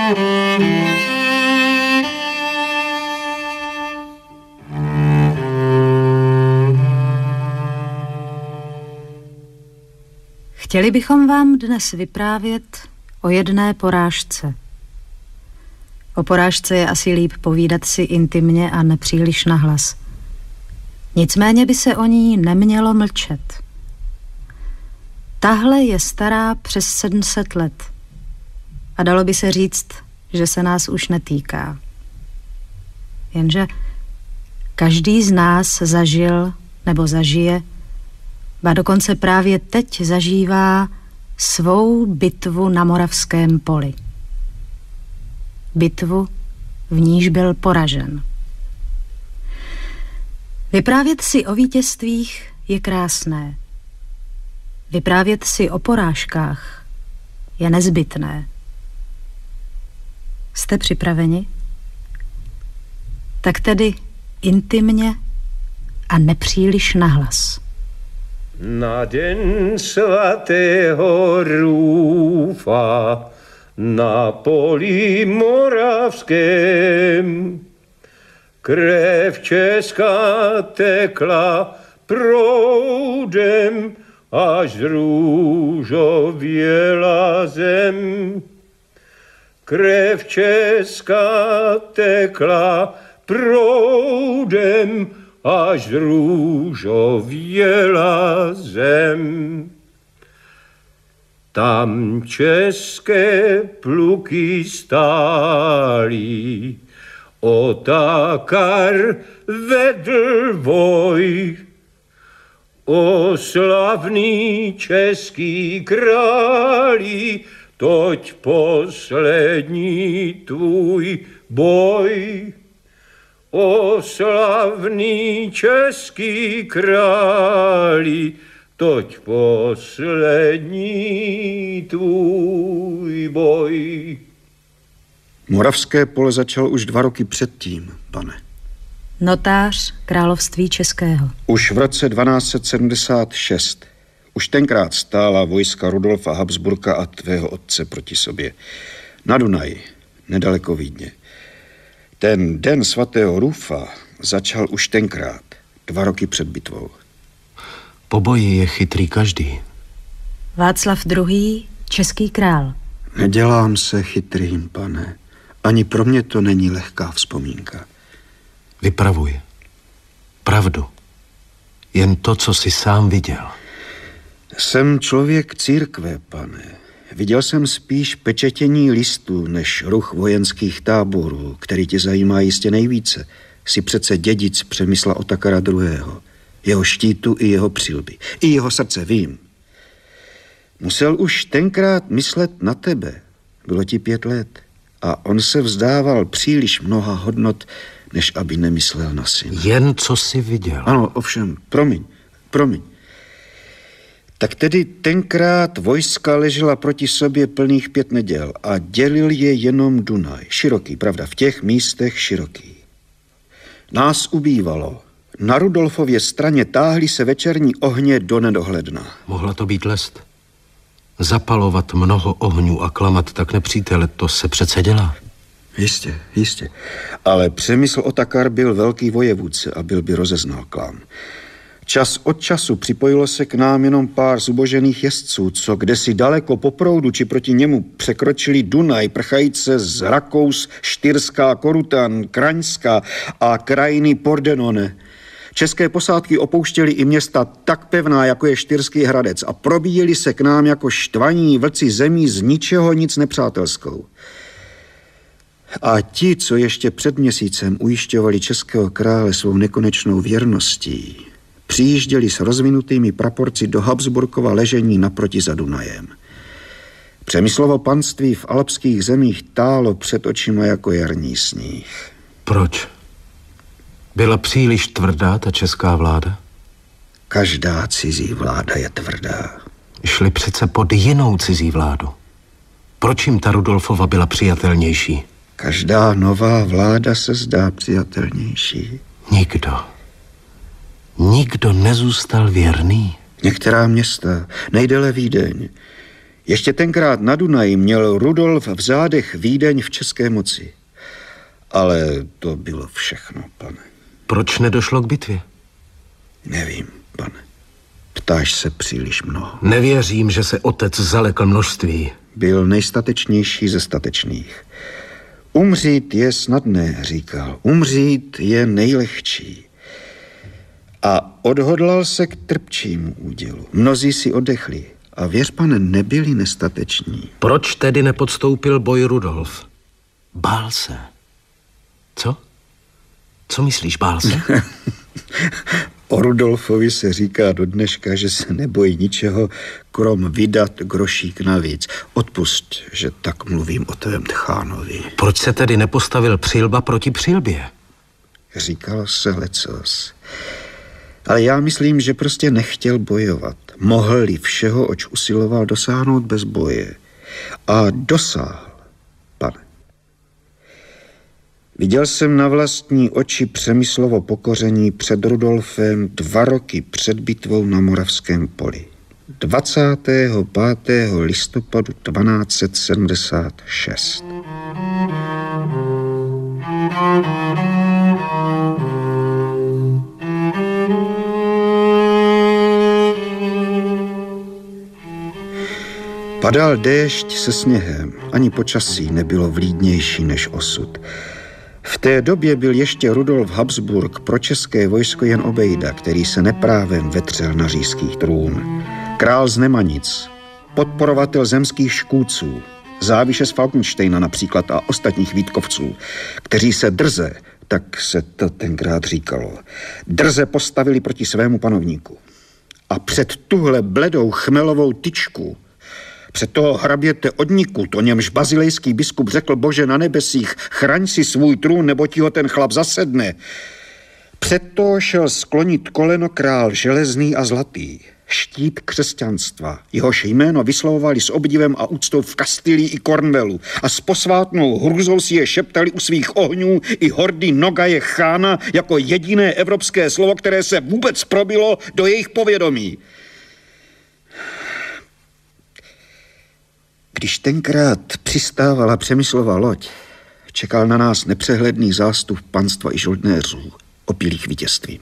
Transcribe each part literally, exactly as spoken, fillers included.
Chtěli bychom vám dnes vyprávět o jedné porážce. O porážce je asi líp povídat si intimně a nepříliš nahlas. Nicméně by se o ní nemělo mlčet. Tahle je stará přes sedm set let a dalo by se říct, že se nás už netýká. Jenže každý z nás zažil nebo zažije, ba dokonce právě teď zažívá svou bitvu na Moravském poli. Bitvu, v níž byl poražen. Vyprávět si o vítězstvích je krásné. Vyprávět si o porážkách je nezbytné. Jste připraveni? Tak tedy intimně a nepříliš nahlas. Na den svatého Rúfa na poli moravském krev česká tekla proudem, až zrůžověla zem. Krev česká tekla proudem, až zrůžověla zem. Tam české pluky stály, Otakar vedl boj. O slavný český králi, toť poslední tvůj boj. O slavný český králi, toť poslední tvůj boj. Moravské pole začalo už dva roky předtím, pane. Notář království českého. Už v roce dvanáct set sedmdesát šest. Už tenkrát stála vojska Rudolfa Habsburka a tvého otce proti sobě. Na Dunaji, nedaleko Vídně. Ten den svatého Rúfa začal už tenkrát, dva roky před bitvou. Po boji je chytrý každý. Václav druhý., český král. Nedělám se chytrým, pane. Ani pro mě to není lehká vzpomínka. Vypravuj. Pravdu. Jen to, co jsi sám viděl. Jsem člověk církve, pane. Viděl jsem spíš pečetění listů, než ruch vojenských táborů, který tě zajímá jistě nejvíce. Jsi přece dědic Přemysla Otakara druhého. Jeho štítu i jeho přilby. I jeho srdce, vím. Musel už tenkrát myslet na tebe. Bylo ti pět let. A on se vzdával příliš mnoha hodnot, než aby nemyslel na syna. Jen co jsi viděl. Ano, ovšem, promiň, promiň. Tak tedy tenkrát vojska ležela proti sobě plných pět neděl a dělil je jenom Dunaj. Široký, pravda, v těch místech široký. Nás ubývalo. Na Rudolfově straně táhly se večerní ohně do nedohledna. Mohla to být lest. Zapalovat mnoho ohňů a klamat tak nepřítele, to se přece dělá. Jistě, jistě. Ale Přemysl Otakar byl velký vojevůdce a byl by rozeznal klam. Čas od času připojilo se k nám jenom pár zubožených jezdců, co kdesi daleko po proudu či proti němu překročili Dunaj, prchajíce z Rakous, Štyrská, Korutan, Kraňská a krajiny Pordenone. České posádky opouštěly i města tak pevná, jako je Štyrský Hradec a probíjeli se k nám jako štvaní vlci zemí z ničeho nic nepřátelskou. A ti, co ještě před měsícem ujišťovali českého krále svou nekonečnou věrností, přijížděli s rozvinutými praporci do Habsburkova ležení naproti za Dunajem. Přemyslovo panství v alpských zemích tálo před očima jako jarní sníh. Proč? Byla příliš tvrdá ta česká vláda? Každá cizí vláda je tvrdá. Šli přece pod jinou cizí vládu. Proč jim ta Rudolfova byla přijatelnější? Každá nová vláda se zdá přijatelnější. Nikdo. Nikdo nezůstal věrný. Některá města, nejdéle Vídeň, Ještě tenkrát na Dunaji měl Rudolf v zádech Vídeň v české moci. Ale to bylo všechno, pane. Proč nedošlo k bitvě? Nevím, pane. Ptáš se příliš mnoho. Nevěřím, že se otec zalekl množství. Byl nejstatečnější ze statečných. Umřít je snadné, říkal. Umřít je nejlehčí. A odhodlal se k trpčímu údělu. Mnozí si oddechli. A věř, pane, nebyli nestateční. Proč tedy nepodstoupil boj Rudolf? Bál se. Co? Co myslíš, bál se? O Rudolfovi se říká do dneška, že se nebojí ničeho, krom vydat grošík navíc. Odpusť, že tak mluvím o tvém tchánovi. Proč se tedy nepostavil Přilba proti Přilbě? Říkalo se lecos. Ale já myslím, že prostě nechtěl bojovat. Mohl-li všeho, oč usiloval dosáhnout bez boje. A dosáhl, pane. Viděl jsem na vlastní oči Přemyslovo pokoření před Rudolfem dva roky před bitvou na Moravském poli. dvacátého pátého listopadu dvanáct set sedmdesát šest. Padal déšť se sněhem, ani počasí nebylo vlídnější než osud. V té době byl ještě Rudolf Habsburg pro české vojsko jen obejda, který se neprávem vetřel na říšský trůn. Král z Nemanic, podporovatel zemských škůdců, záviše z Falkensteina například a ostatních Vítkovců, kteří se drze, tak se to tenkrát říkalo, drze postavili proti svému panovníku. A před tuhle bledou chmelovou tyčku, před toho hraběte odnikud, o němž bazilejský biskup řekl, Bože na nebesích, chraň si svůj trůn, nebo ti ho ten chlap zasedne. Před toho šel sklonit koleno král železný a zlatý, štít křesťanstva. Jehož jméno vyslovovali s obdivem a úctou v Kastilii i Cornwallu a s posvátnou hrůzou si je šeptali u svých ohňů i hordy Nogaje chána jako jediné evropské slovo, které se vůbec probilo do jejich povědomí. Když tenkrát přistávala Přemyslova loď, čekal na nás nepřehledný zástup panstva i žoldnéřů, opilých vítězstvím.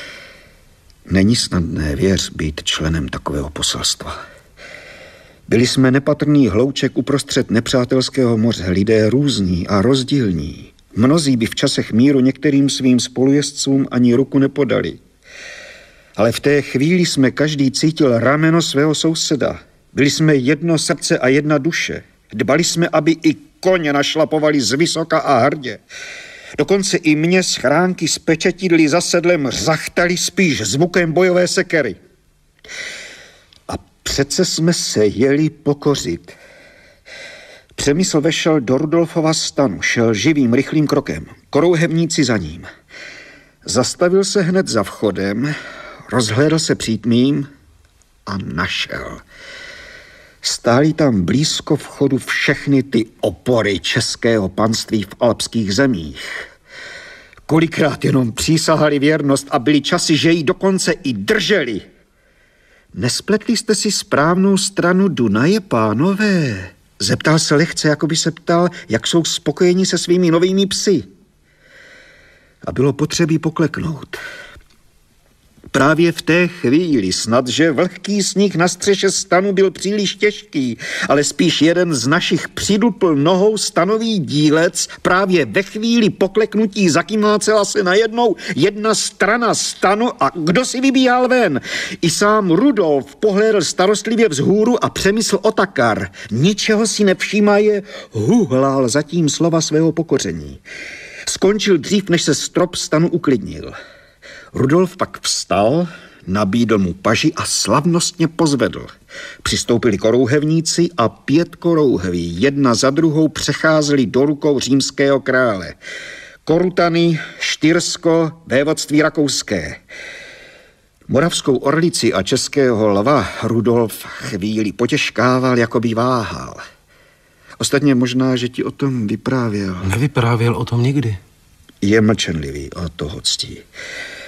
Není snadné, věř, být členem takového poselstva. Byli jsme nepatrný hlouček uprostřed nepřátelského moře, lidé různí a rozdílní. Mnozí by v časech míru některým svým spolujezdcům ani ruku nepodali. Ale v té chvíli jsme každý cítil rameno svého souseda. Byli jsme jedno srdce a jedna duše. Dbali jsme, aby i koně našlapovali z vysoka a hrdě. Dokonce i mě schránky s pečetidly za sedlem zachtali spíš zvukem bojové sekery. A přece jsme se jeli pokořit. Přemysl vešel do Rudolfova stanu, šel živým, rychlým krokem, korouhevníci za ním. Zastavil se hned za vchodem, rozhlédl se přítmím a našel. Stály tam blízko vchodu všechny ty opory českého panství v alpských zemích. Kolikrát jenom přísahali věrnost a byli časy, že ji dokonce i drželi. Nespletli jste si správnou stranu Dunaje, pánové? Zeptal se lehce, jako by se ptal, jak jsou spokojeni se svými novými psy. A bylo potřebí pokleknout. Právě v té chvíli snad, že vlhký sníh na střeše stanu byl příliš těžký, ale spíš jeden z našich přidupl nohou stanový dílec, právě ve chvíli pokleknutí zakýmácela se najednou jedna strana stanu a kdo si vybíhal ven? I sám Rudolf pohlédl starostlivě vzhůru a Přemysl Otakar, ničeho si nevšímaje, huhlal zatím slova svého pokoření. Skončil dřív, než se strop stanu uklidnil. Rudolf pak vstal, nabídl mu paži a slavnostně pozvedl. Přistoupili korouhevníci a pět korouhví jedna za druhou přecházeli do rukou římského krále. Korutany, Štyrsko, vévodství rakouské. Moravskou orlici a českého lva Rudolf chvíli potěžkával, jako by váhal. Ostatně možná, že ti o tom vyprávěl. Nevyprávěl o tom nikdy. Je mlčenlivý, o toho ctí.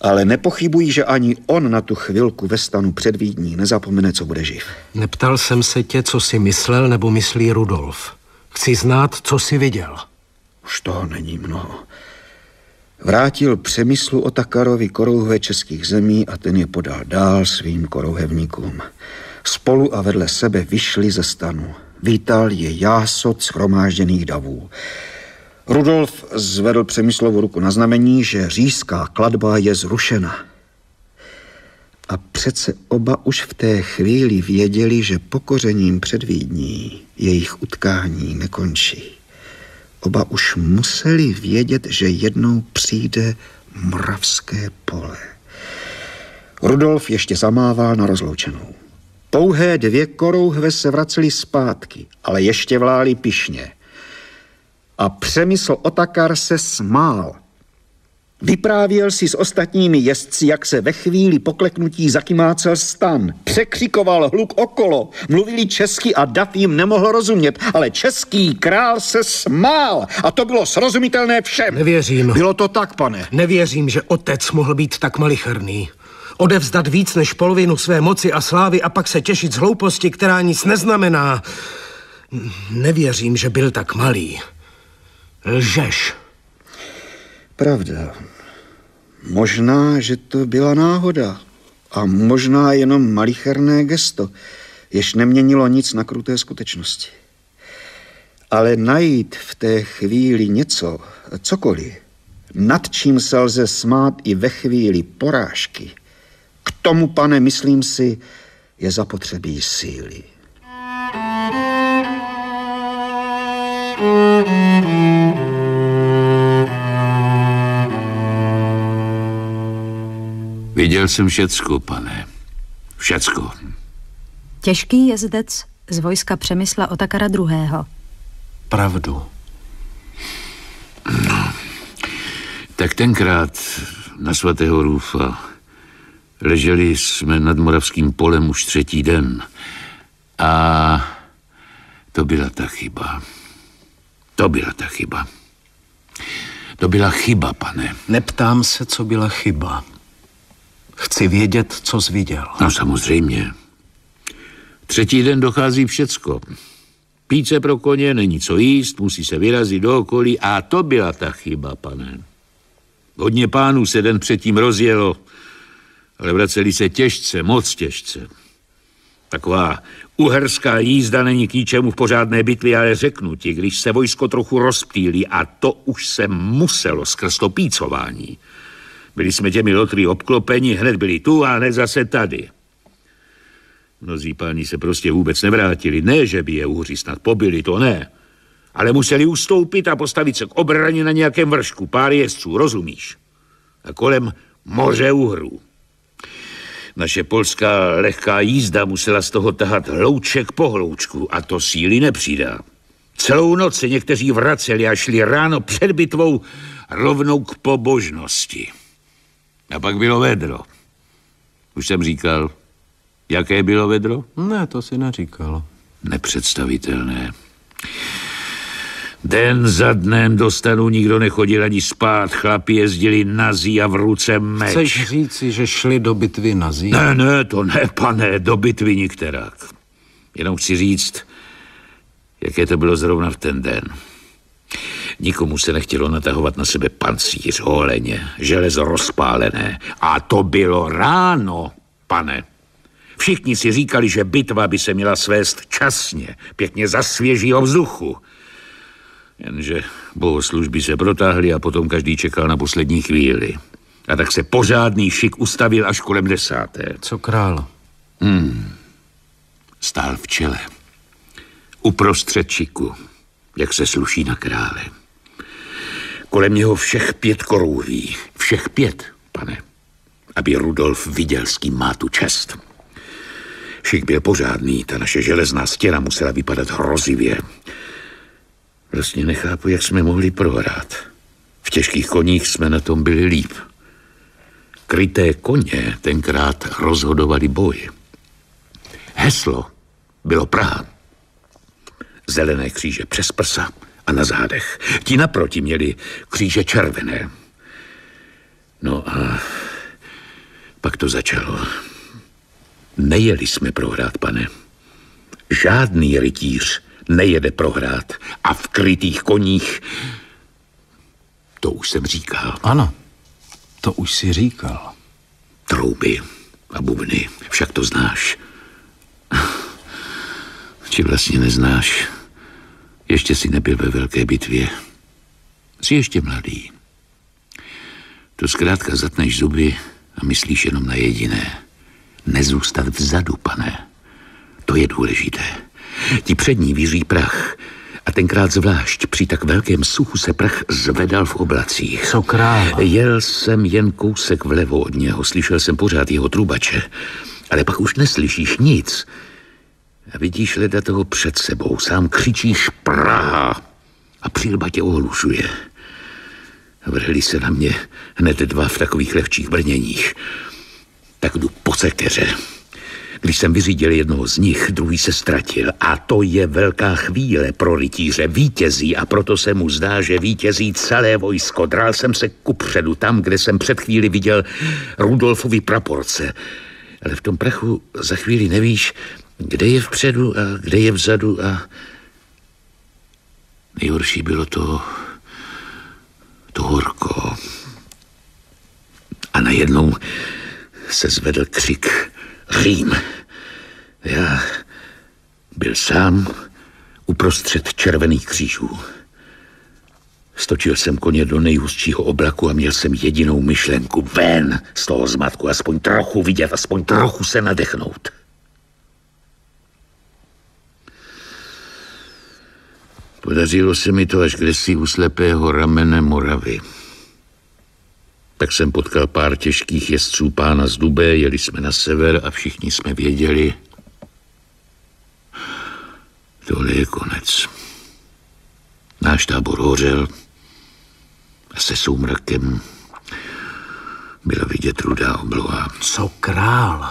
Ale nepochybuji, že ani on na tu chvilku ve stanu před Vídní nezapomene, co bude živ. Neptal jsem se tě, co si myslel nebo myslí Rudolf. Chci znát, co jsi viděl. Už toho není mnoho. Vrátil Přemyslu Otakarovi korouhve českých zemí a ten je podal dál svým korouhevníkům. Spolu a vedle sebe vyšli ze stanu. Vítal je jásot shromážděných davů. Rudolf zvedl Přemyslovu ruku na znamení, že říšská klatba je zrušena. A přece oba už v té chvíli věděli, že pokořením před Vídní jejich utkání nekončí. Oba už museli vědět, že jednou přijde Moravské pole. Rudolf ještě zamával na rozloučenou. Pouhé dvě korouhve se vracely zpátky, ale ještě vlály pyšně. A Přemysl Otakar se smál. Vyprávěl si s ostatními jezdci, jak se ve chvíli pokleknutí zakymácel stan. Překřikoval hluk okolo, mluvili česky a dav jim nemohl rozumět, ale český král se smál a to bylo srozumitelné všem. Nevěřím. Bylo to tak, pane. Nevěřím, že otec mohl být tak malicherný. Odevzdat víc než polovinu své moci a slávy a pak se těšit z hlouposti, která nic neznamená. Nevěřím, že byl tak malý. Lžeš. Pravda. Možná, že to byla náhoda. A možná jenom malicherné gesto, jež neměnilo nic na kruté skutečnosti. Ale najít v té chvíli něco, cokoliv, nad čím se lze smát i ve chvíli porážky, k tomu, pane, myslím si, je zapotřebí síly. Viděl jsem všecko, pane. Všecko. Těžký jezdec z vojska Přemysla Otakara druhého. Pravdu. No, tak tenkrát na svatého Rúfa leželi jsme nad Moravským polem už třetí den. A to byla ta chyba. To byla ta chyba. To byla chyba, pane. Neptám se, co byla chyba. Chci vědět, co jsi viděl. No samozřejmě. Třetí den dochází všecko. Píce pro koně, není co jíst, musí se vyrazit do okolí a to byla ta chyba, pane. Hodně pánů se den předtím rozjelo, ale vraceli se těžce, moc těžce. Taková uherská jízda není k ničemu v pořádné bitvě, ale řeknu ti, když se vojsko trochu rozptýlí a to už se muselo skrz to pícování. Byli jsme těmi lotry obklopeni, hned byli tu a hned zase tady. Mnozí páni se prostě vůbec nevrátili. Ne, že by je uhři snad pobili, to ne. Ale museli ustoupit a postavit se k obraně na nějakém vršku. Pár jezdců, rozumíš? A kolem moře uhrů. Naše polská lehká jízda musela z toho tahat hlouček po hloučku a to síly nepřidá. Celou noc se někteří vraceli a šli ráno před bitvou rovnou k pobožnosti. A pak bylo vedro. Už jsem říkal, jaké bylo vedro? Ne, to si neříkal. Nepředstavitelné. Den za dnem do stanu nikdo nechodil ani spát, chlapi jezdili nazí a v ruce meč. Chceš říci, že šli do bitvy nazí? Ne, ne, to ne, pane, do bitvy nikterak. Jenom chci říct, jaké to bylo zrovna v ten den. Nikomu se nechtělo natahovat na sebe pancíř, holeně, železo rozpálené. A to bylo ráno, pane. Všichni si říkali, že bitva by se měla svést časně, pěkně za svěžího vzduchu. Jenže bohoslužby se protáhly a potom každý čekal na poslední chvíli. A tak se pořádný šik ustavil až kolem desáté. Co král? Hmm. Stál v čele. Uprostřed šiku, jak se sluší na krále. Kolem něho všech pět korouhví. Všech pět, pane. Aby Rudolf viděl, s kým má tu čest. Šik byl pořádný, ta naše železná stěna musela vypadat hrozivě. Vlastně nechápu, jak jsme mohli prohrát. V těžkých koních jsme na tom byli líp. Kryté koně tenkrát rozhodovali boj. Heslo bylo Praha. Zelené kříže přes prsa a na zádech. Ti naproti měli kříže červené. No a Pak to začalo. Nejeli jsme prohrát, pane. Žádný rytíř nejede prohrát. A v krytých koních... To už jsem říkal. Ano, to už si říkal. Trouby a bubny, však to znáš. Či vlastně neznáš. Ještě si nebyl ve velké bitvě. Jsi ještě mladý. To zkrátka zatneš zuby a myslíš jenom na jediné. Nezůstat vzadu, pane. To je důležité. Ti přední víří prach. A tenkrát zvlášť při tak velkém suchu se prach zvedal v oblacích. Co král? Jel jsem jen kousek vlevo od něho. Slyšel jsem pořád jeho trubače. Ale pak už neslyšíš nic. A vidíš leda toho před sebou. Sám křičíš Praha. A přilba tě ohlušuje. Vrhli se na mě hned dva v takových lehčích brněních. Tak jdu po sekeře. Když jsem vyřídil jednoho z nich, druhý se ztratil. A to je velká chvíle pro rytíře. Vítězí a proto se mu zdá, že vítězí celé vojsko. Drál jsem se kupředu, tam, kde jsem před chvíli viděl Rudolfovi praporce. Ale v tom prachu za chvíli nevíš, kde je vpředu a kde je vzadu a... Nejhorší bylo to... to horko. A najednou se zvedl křik. Řím. Já byl sám uprostřed červených křížů. Stočil jsem koně do nejhustšího oblaku a měl jsem jedinou myšlenku. Ven z toho zmatku, aspoň trochu vidět, aspoň trochu se nadechnout. Podařilo se mi to až kdesi u slepého ramene Moravy. Tak jsem potkal pár těžkých jezdců pána z Dubé, jeli jsme na sever a všichni jsme věděli, tohle je konec. Náš tábor hořel a se soumrakem byla vidět rudá obloha. Co král?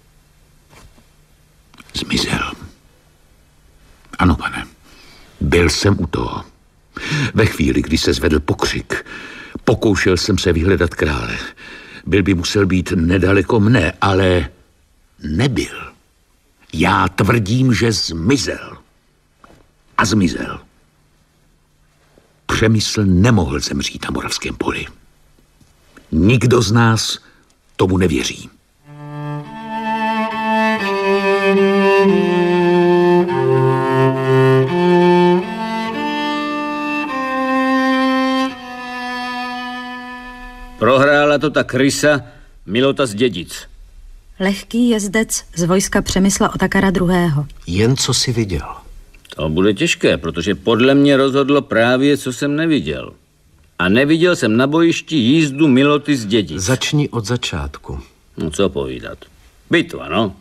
Zmizel. Ano, pane, byl jsem u toho. Ve chvíli, kdy se zvedl pokřik, pokoušel jsem se vyhledat krále. Byl by musel být nedaleko mne, ale nebyl. Já tvrdím, že zmizel. A zmizel. Přemysl nemohl zemřít na Moravském poli. Nikdo z nás tomu nevěří. Prohrála to ta krysa Milota z Dědic. Lehký jezdec z vojska Přemysla Otakara druhého. Jen co si viděl. To bude těžké, protože podle mě rozhodlo právě, co jsem neviděl. A neviděl jsem na bojišti jízdu Miloty z Dědic. Začni od začátku. No co povídat. Bitva, no.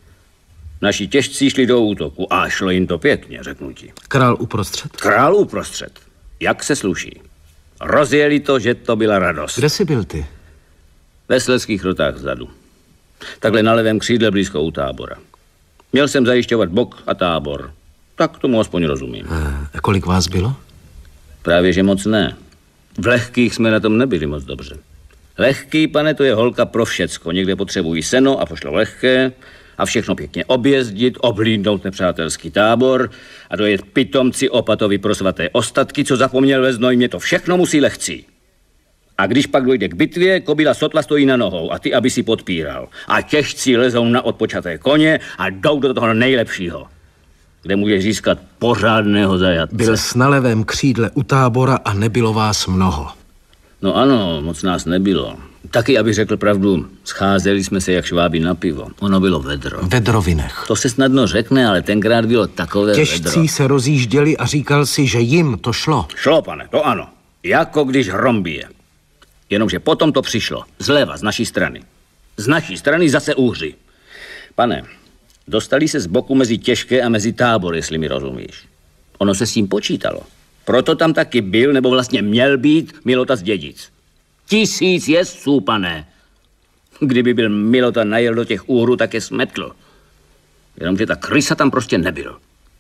Naši těžcí šli do útoku a šlo jim to pěkně, řeknu ti. Král uprostřed? Král uprostřed. Jak se sluší. Rozjeli to, že to byla radost. Kde jsi byl ty? Ve Slezských rotách vzadu. Takhle na levém křídle blízko u tábora. Měl jsem zajišťovat bok a tábor. Tak tomu aspoň rozumím. A kolik vás bylo? Právě, že moc ne. V lehkých jsme na tom nebyli moc dobře. Lehký, pane, to je holka pro všecko. Někde potřebují seno a pošlo lehké a všechno pěkně objezdit, oblídnout nepřátelský tábor a dojet pitomci Opatovi pro svaté ostatky, co zapomněl ve Znojmě, to všechno musí lehcí. A když pak dojde k bitvě, kobila sotva stojí na nohou a ty, aby si podpíral. A těžcí lezou na odpočaté koně a jdou do toho nejlepšího, kde může získat pořádného zajatce. Byl jsi na levém křídle u tábora a nebylo vás mnoho. No ano, moc nás nebylo. Taky, abych řekl pravdu, scházeli jsme se jak šváby na pivo. Ono bylo vedro. Vedrovinech. To se snadno řekne, ale tenkrát bylo takové Těžcí vedro. se rozjížděli a říkal si, že jim to šlo. Šlo, pane, to ano. Jako když hrom bije. Jenomže potom to přišlo. Zleva, z naší strany. Z naší strany zase úhři. Pane, dostali se z boku mezi těžké a mezi tábor, jestli mi rozumíš. Ono se s tím počítalo. Proto tam taky byl, nebo vlastně měl být, Milota z Dědic. Tisíc jezdců, pane. Kdyby byl Milota najel do těch úhrů, tak je smetl. Jenomže ta krysa tam prostě nebyl.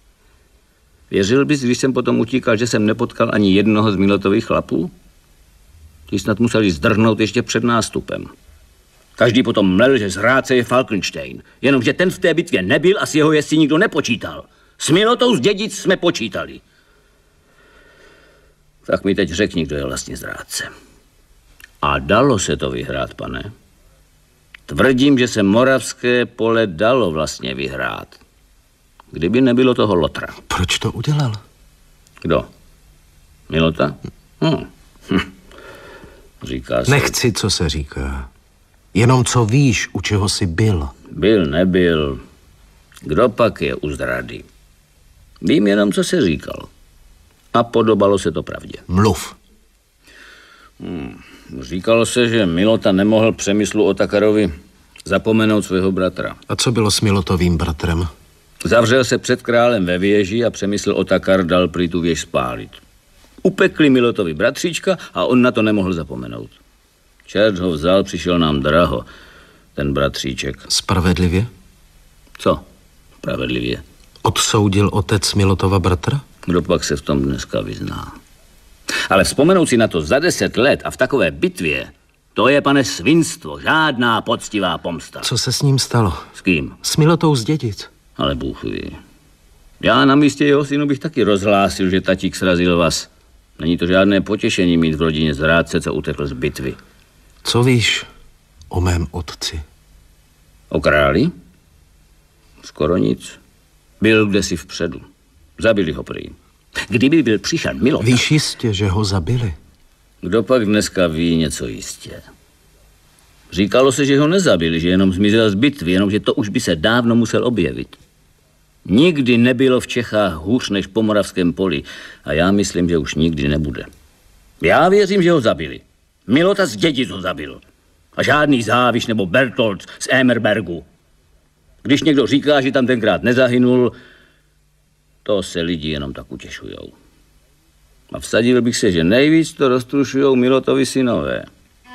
Věřil bys, když jsem potom utíkal, že jsem nepotkal ani jednoho z Milotových chlapů? Ti snad museli zdrhnout ještě před nástupem. Každý potom mlel, že zrádce je Falkenstein. Jenomže ten v té bitvě nebyl a s jeho jezdci nikdo nepočítal. S Milotou z Dědic jsme počítali. Tak mi teď řekni, kdo je vlastně zrádce. A dalo se to vyhrát, pane? Tvrdím, že se Moravské pole dalo vlastně vyhrát. Kdyby nebylo toho Lotra. Proč to udělal? Kdo? Milota? Hm. Hm. Říká se... Nechci, co se říká. Jenom co víš, u čeho jsi byl. Byl, nebyl. Kdo pak je u zrady? Vím jenom, co se říkal. A podobalo se to pravdě. Mluv. Hmm. Říkalo se, že Milota nemohl Přemyslu Otakarovi zapomenout svého bratra. A co bylo s Milotovým bratrem? Zavřel se před králem ve věži a Přemysl Otakar dal prý tu věž spálit. Upekli Milotovi bratříčka a on na to nemohl zapomenout. Čert ho vzal, přišel nám draho, ten bratříček. Spravedlivě? Co? Spravedlivě. Odsoudil otec Milotova bratra? Kdo pak se v tom dneska vyzná? Ale vzpomenout si na to za deset let a v takové bitvě, to je, pane, svinstvo, žádná poctivá pomsta. Co se s ním stalo? S kým? S Milotou z Dědic. Ale Bůh ví. Já na místě jeho synu bych taky rozhlásil, že tatík srazil vás. Není to žádné potěšení mít v rodině zrádce, co utekl z bitvy. Co víš o mém otci? O králi? Skoro nic. Byl kdesi vpředu. Zabili ho prý. Kdyby byl přišel Milota... Víš jistě, že ho zabili? Kdo pak dneska ví něco jistě? Říkalo se, že ho nezabili, že jenom zmizel z bitvy, jenomže to už by se dávno musel objevit. Nikdy nebylo v Čechách hůř než po Moravském poli a já myslím, že už nikdy nebude. Já věřím, že ho zabili. Milota z Dědic ho zabil. A žádný Záviš nebo Bertolt z Emerbergu. Když někdo říká, že tam tenkrát nezahynul, to se lidi jenom tak utěšujou. A vsadil bych se, že nejvíc to roztrušujou Milotovi synové.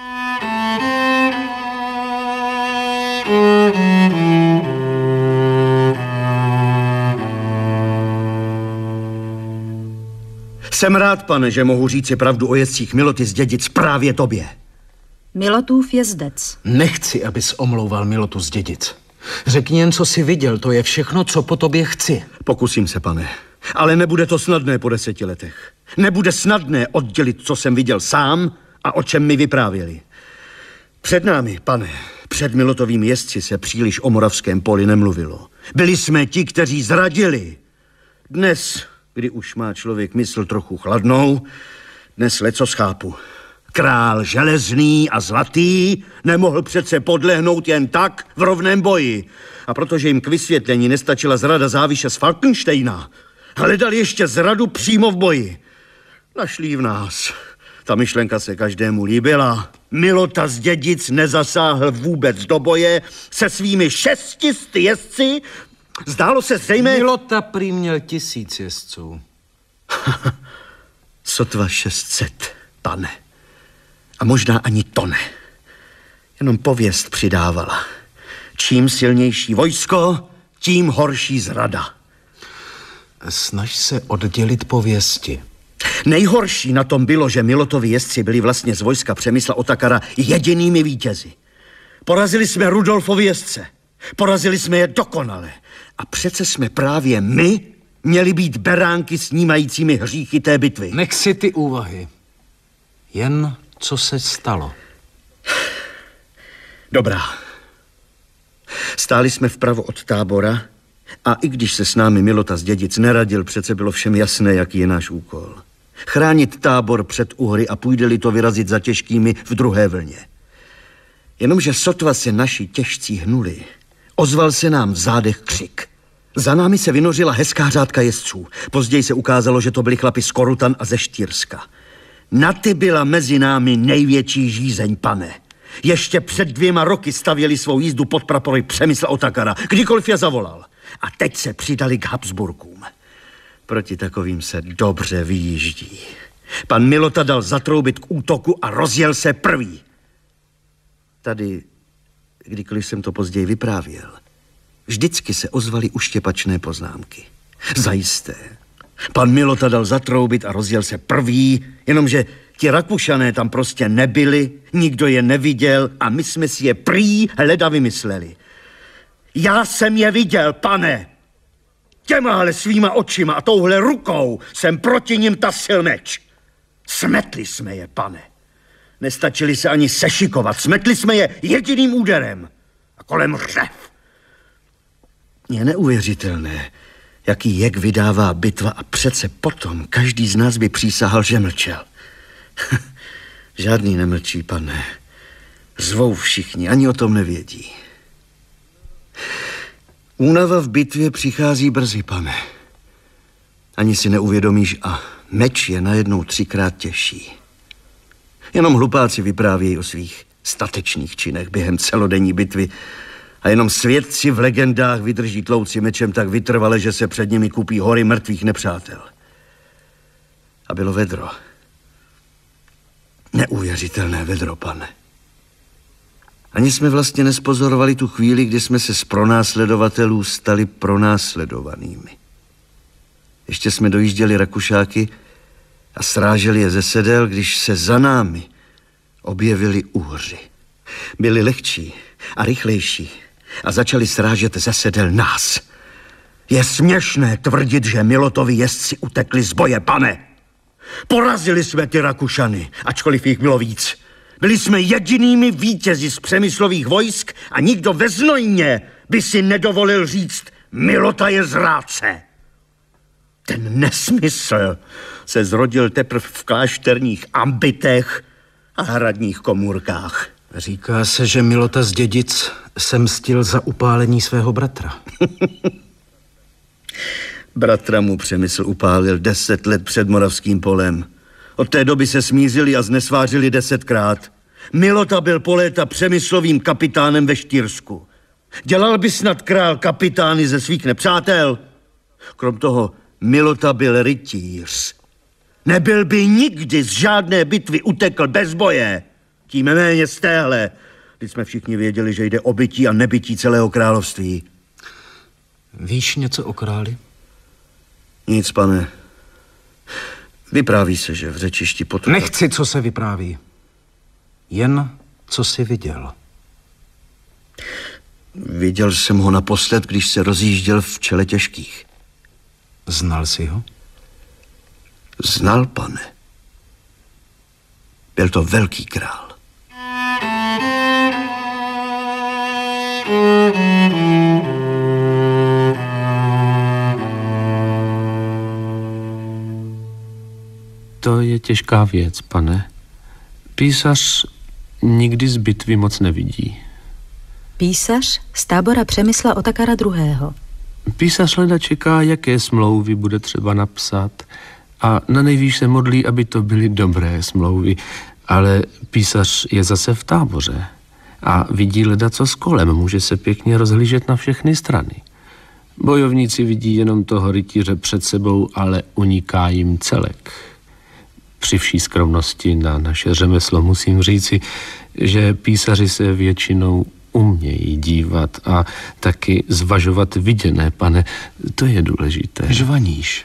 Jsem rád, pane, že mohu říci pravdu o jezdcích Miloty z Dědic právě tobě. Milotův jezdec. Nechci, abys omlouval Milotu z Dědic. Řekni jen, co jsi viděl, to je všechno, co po tobě chci. Pokusím se, pane, ale nebude to snadné po deseti letech. Nebude snadné oddělit, co jsem viděl sám a o čem mi vyprávěli. Před námi, pane, před Milotovými jezdci se příliš o Moravském poli nemluvilo. Byli jsme ti, kteří zradili. Dnes, kdy už má člověk mysl trochu chladnou, dnes leco schápu. Král železný a zlatý nemohl přece podlehnout jen tak v rovném boji. A protože jim k vysvětlení nestačila zrada Záviše z Falkensteina, hledali ještě zradu přímo v boji. Našli v nás. Ta myšlenka se každému líbila. Milota z Dědic nezasáhl vůbec do boje se svými šestisty jezdci. Zdálo se zřejmě... Milota prý měl tisíc jezdců. Sotva šestset, pane. A možná ani to ne. Jenom pověst přidávala. Čím silnější vojsko, tím horší zrada. Snaž se oddělit pověsti. Nejhorší na tom bylo, že Milotovi jezdci byli vlastně z vojska Přemysla Otakara jedinými vítězi. Porazili jsme Rudolfovi jezdce. Porazili jsme je dokonale. A přece jsme právě my měli být beránky snímajícími hříchy té bitvy. Nech si ty úvahy. Jen co se stalo. Dobrá. Stáli jsme vpravo od tábora a i když se s námi Milota z Dědic neradil, přece bylo všem jasné, jaký je náš úkol. Chránit tábor před Uhry a půjde-li to vyrazit za těžkými v druhé vlně. Jenomže sotva se naši těžcí hnuli, ozval se nám v zádech křik. Za námi se vynořila hezká řádka jezdců. Později se ukázalo, že to byli chlapi z Korutan a ze Štýrska. Na ty byla mezi námi největší žízeň, pane. Ještě před dvěma roky stavěli svou jízdu pod prapory Přemysla Otakara, kdykoliv je zavolal. A teď se přidali k Habsburkům. Proti takovým se dobře vyjíždí. Pan Milota dal zatroubit k útoku a rozjel se prvý. Tady, kdykoliv jsem to později vyprávěl, vždycky se ozvaly uštěpačné poznámky. Zajisté. Pan Milota dal zatroubit a rozjel se prvý, jenomže Ti Rakušané tam prostě nebyli, nikdo je neviděl a my jsme si je prý hleda vymysleli. Já jsem je viděl, pane. Těmahle svýma očima a touhle rukou jsem proti nim tasil meč. Smetli jsme je, pane. Nestačili se ani sešikovat, smetli jsme je jediným úderem. A kolem řev. Je neuvěřitelné, jaký jek vydává bitva a přece potom každý z nás by přísahal, že mlčel. Žádný nemlčí, pane. Zvou všichni, ani o tom nevědí. Únava v bitvě přichází brzy, pane. Ani si neuvědomíš a meč je najednou třikrát těžší. Jenom hlupáci vyprávějí o svých statečných činech během celodenní bitvy a jenom svědci v legendách vydrží tlouci mečem tak vytrvale, že se před nimi kupí hory mrtvých nepřátel. A bylo vedro. Neuvěřitelné vedro, pane. Ani jsme vlastně nespozorovali tu chvíli, kdy jsme se z pronásledovatelů stali pronásledovanými. Ještě jsme dojížděli Rakušáky a sráželi je ze sedel, když se za námi objevili Uhři. Byli lehčí a rychlejší a začali srážet ze sedel nás. Je směšné tvrdit, že Milotovi jezdci utekli z boje, pane. Porazili jsme ty Rakušany, ačkoliv jich bylo víc. Byli jsme jedinými vítězi z Přemyslových vojsk a nikdo ve Znojmě by si nedovolil říct, Milota je zrádce. Ten nesmysl se zrodil teprve v klášterních ambitech a hradních komůrkách. Říká se, že Milota z Dědic se mstil za upálení svého bratra. Bratra mu Přemysl upálil deset let před Moravským polem. Od té doby se smířili a znesvářili desetkrát. Milota byl po léta Přemyslovým kapitánem ve Štýrsku. Dělal by snad král kapitány ze svých nepřátel? Krom toho Milota byl rytíř. Nebyl by nikdy z žádné bitvy utekl bez boje. Tím méně z téhle. Když jsme všichni věděli, že jde o bytí a nebytí celého království. Víš něco o králi? Nic, pane. Vypráví se, že v řečišti potom... Nechci, co se vypráví. Jen, co jsi viděl. Viděl jsem ho naposled, když se rozjížděl v čele těžkých. Znal jsi ho? Znal, pane. Byl to velký král. To je těžká věc, pane. Písař nikdy z bitvy moc nevidí. Písař z tábora Přemysla Otakara druhého. Písař leda čeká, jaké smlouvy bude třeba napsat a na nejvýš se modlí, aby to byly dobré smlouvy, ale písař je zase v táboře a vidí leda co s kolem, může se pěkně rozhlížet na všechny strany. Bojovníci vidí jenom toho rytíře před sebou, ale uniká jim celek. Při vší skromnosti na naše řemeslo musím říci, že písaři se většinou umějí dívat a taky zvažovat viděné, pane. To je důležité. Žvaníš.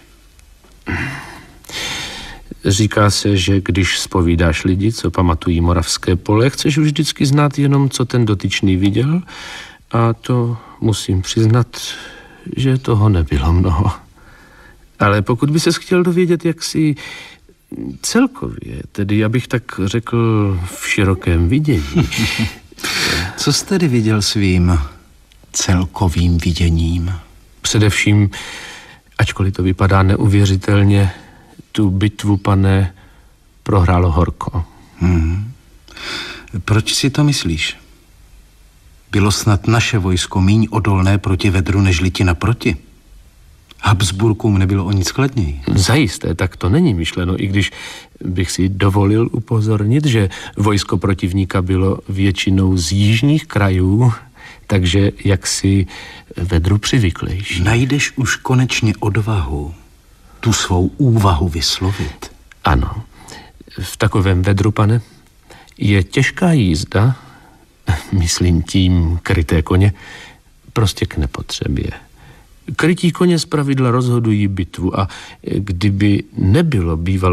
Říká se, že když zpovídáš lidi, co pamatují Moravské pole, chceš vždycky znát jenom, co ten dotyčný viděl, a to musím přiznat, že toho nebylo mnoho. Ale pokud by ses chtěl dovědět, jak si celkově, tedy abych tak řekl v širokém vidění. Co jsi tedy viděl svým celkovým viděním? Především, ačkoliv to vypadá neuvěřitelně, tu bitvu, pane, prohrálo horko. Hmm. Proč si to myslíš? Bylo snad naše vojsko míň odolné proti vedru, nežli ti naproti? Habsburkům nebylo o nic kladněji. Zajisté, tak to není myšleno, i když bych si dovolil upozornit, že vojsko protivníka bylo většinou z jižních krajů, takže jaksi vedru přivyklejší. Najdeš už konečně odvahu tu svou úvahu vyslovit? Ano. V takovém vedru, pane, je těžká jízda, myslím tím kryté koně, prostě k nepotřebě. Krytí koně zpravidla rozhodují bitvu a kdyby nebylo bývalo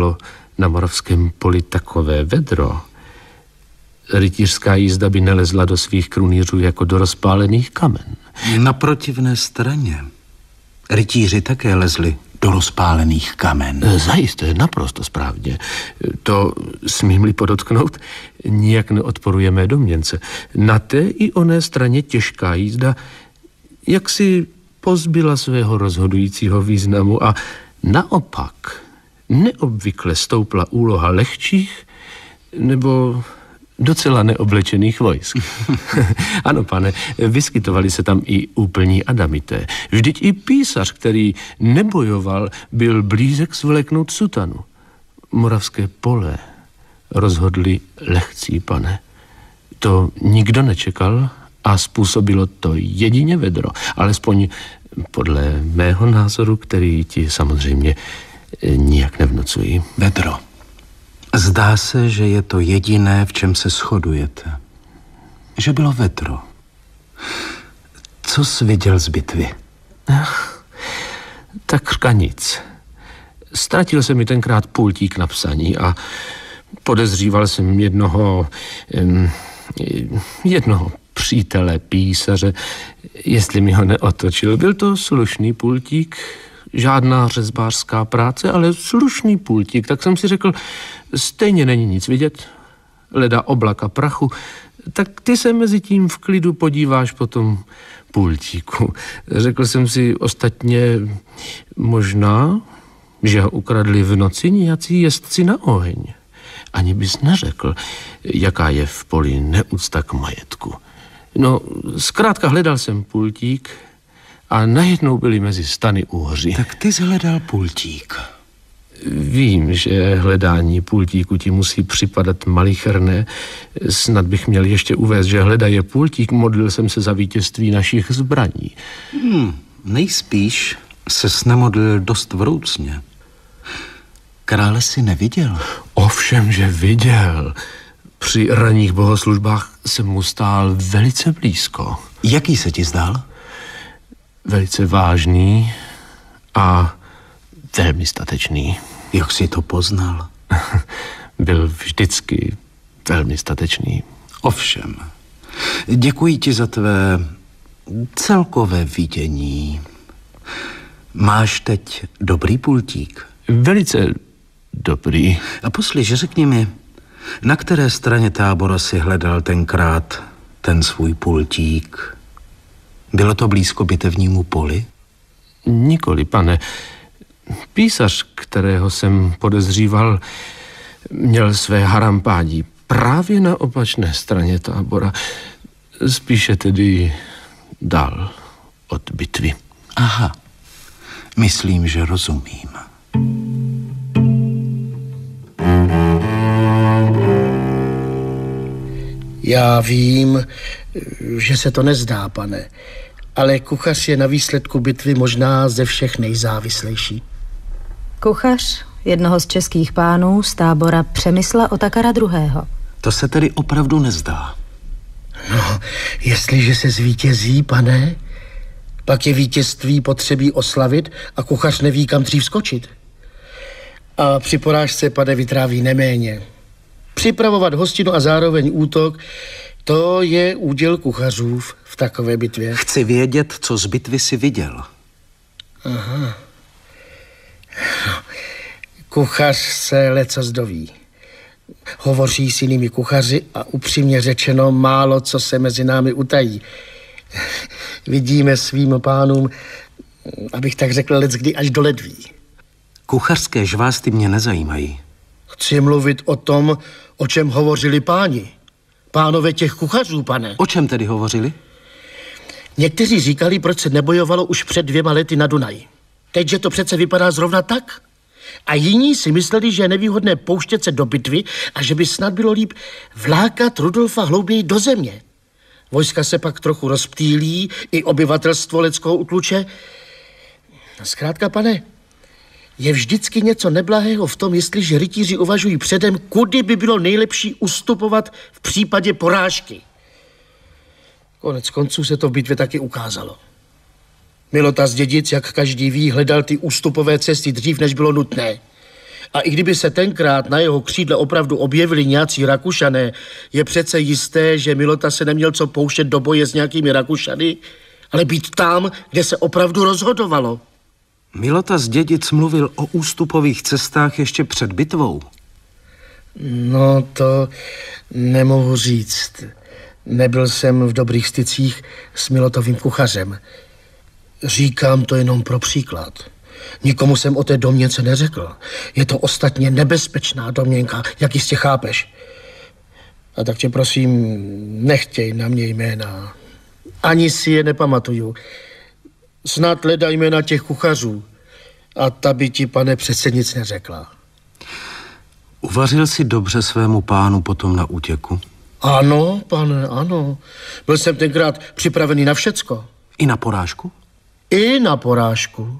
na moravském poli takové vedro, rytířská jízda by nelezla do svých krunýřů jako do rozpálených kamen. Na protivné straně rytíři také lezli do rozpálených kamen. Zajisté, naprosto správně. To, smím-li podotknout, nijak neodporuje mé domněnce. Na té i oné straně těžká jízda jak si pozbyla svého rozhodujícího významu a naopak neobvykle stoupla úloha lehčích nebo docela neoblečených vojsk. Ano, pane, vyskytovali se tam i úplní adamité. Vždyť i písař, který nebojoval, byl blízek svleknout sutanu. Moravské pole rozhodli lehcí, pane. To nikdo nečekal a způsobilo to jedině vedro. Alespoň podle mého názoru, který ti samozřejmě nijak nevnucují. Vedro. Zdá se, že je to jediné, v čem se shodujete. Že bylo vedro. Co jsi viděl z bitvy? Ach, takřka nic. Ztratil se mi tenkrát pultík na psaní a podezříval jsem jednoho, jednoho přítele písaře, jestli mi ho neotočil. Byl to slušný pultík, žádná řezbářská práce, ale slušný pultík. Tak jsem si řekl, stejně není nic vidět, leda oblaka prachu, tak ty se mezi tím v klidu podíváš po tom pultíku. Řekl jsem si ostatně možná, že ho ukradli v noci nějací jezdci na oheň. Ani bys neřekl, jaká je v poli neúcta k majetku. No, zkrátka hledal jsem pultík a najednou byli mezi stany úhoři. Tak ty jsi hledal pultík. Vím, že hledání pultíku ti musí připadat malicherné. Snad bych měl ještě uvést, že hledaje pultík, modlil jsem se za vítězství našich zbraní. Hmm, nejspíš ses nemodlil dost vroucně. Krále si neviděl? Ovšem, že viděl. Při ranních bohoslužbách jsem mu stál velice blízko. Jaký se ti zdál? Velice vážný a velmi statečný. Jak jsi to poznal? Byl vždycky velmi statečný. Ovšem, děkuji ti za tvé celkové vidění. Máš teď dobrý pultík? Velice dobrý. A poslyš, řekni mi, na které straně tábora si hledal tenkrát ten svůj pultík? Bylo to blízko bitevnímu poli? Nikoli, pane. Písař, kterého jsem podezříval, měl své harampádí právě na opačné straně tábora. Spíše tedy dál od bitvy. Aha, myslím, že rozumím. Já vím, že se to nezdá, pane, ale kuchař je na výsledku bitvy možná ze všech nejzávislejší. Kuchař jednoho z českých pánů z tábora Přemysla Otakara druhého. To se tedy opravdu nezdá. No, jestliže se zvítězí, pane, pak je vítězství potřebí oslavit a kuchař neví, kam dřív skočit. A při porážce, pane, vytráví neméně. Připravovat hostinu a zároveň útok, to je úděl kuchařů v takové bitvě. Chci vědět, co z bitvy si viděl. Aha. Kuchař se lecos doví. Hovoří s jinými kuchaři a upřímně řečeno málo, co se mezi námi utají. Vidíme svým pánům, abych tak řekl, leckdy až do ledví. Kuchařské žvásty mě nezajímají. Chci mluvit o tom, o čem hovořili páni. Pánové těch kuchařů, pane. O čem tedy hovořili? Někteří říkali, proč se nebojovalo už před dvěma lety na Dunaji. Teď, že to přece vypadá zrovna tak. A jiní si mysleli, že je nevýhodné pouštět se do bitvy a že by snad bylo líp vlákat Rudolfa hlouběji do země. Vojska se pak trochu rozptýlí, i obyvatelstvo Leckoho utluče. Zkrátka, pane, je vždycky něco neblahého v tom, jestliže rytíři uvažují předem, kudy by bylo nejlepší ustupovat v případě porážky. Konec konců se to v bitvě taky ukázalo. Milota z Dědic, jak každý ví, hledal ty ústupové cesty dřív, než bylo nutné. A i kdyby se tenkrát na jeho křídle opravdu objevili nějací Rakušané, je přece jisté, že Milota se neměl co pouštět do boje s nějakými Rakušany, ale být tam, kde se opravdu rozhodovalo. Milota z Dědic mluvil o ústupových cestách ještě před bitvou. No, to nemohu říct. Nebyl jsem v dobrých stycích s Milotovým kuchařem. Říkám to jenom pro příklad. Nikomu jsem o té domněnce neřekl. Je to ostatně nebezpečná domněnka, jak jistě chápeš. A tak tě prosím, nechtěj na mě jména. Ani si je nepamatuju. Snad leda jména těch kuchařů. A ta by ti, pane, přece nic neřekla. Uvařil si dobře svému pánu potom na útěku? Ano, pane, ano. Byl jsem tenkrát připravený na všecko. I na porážku? I na porážku.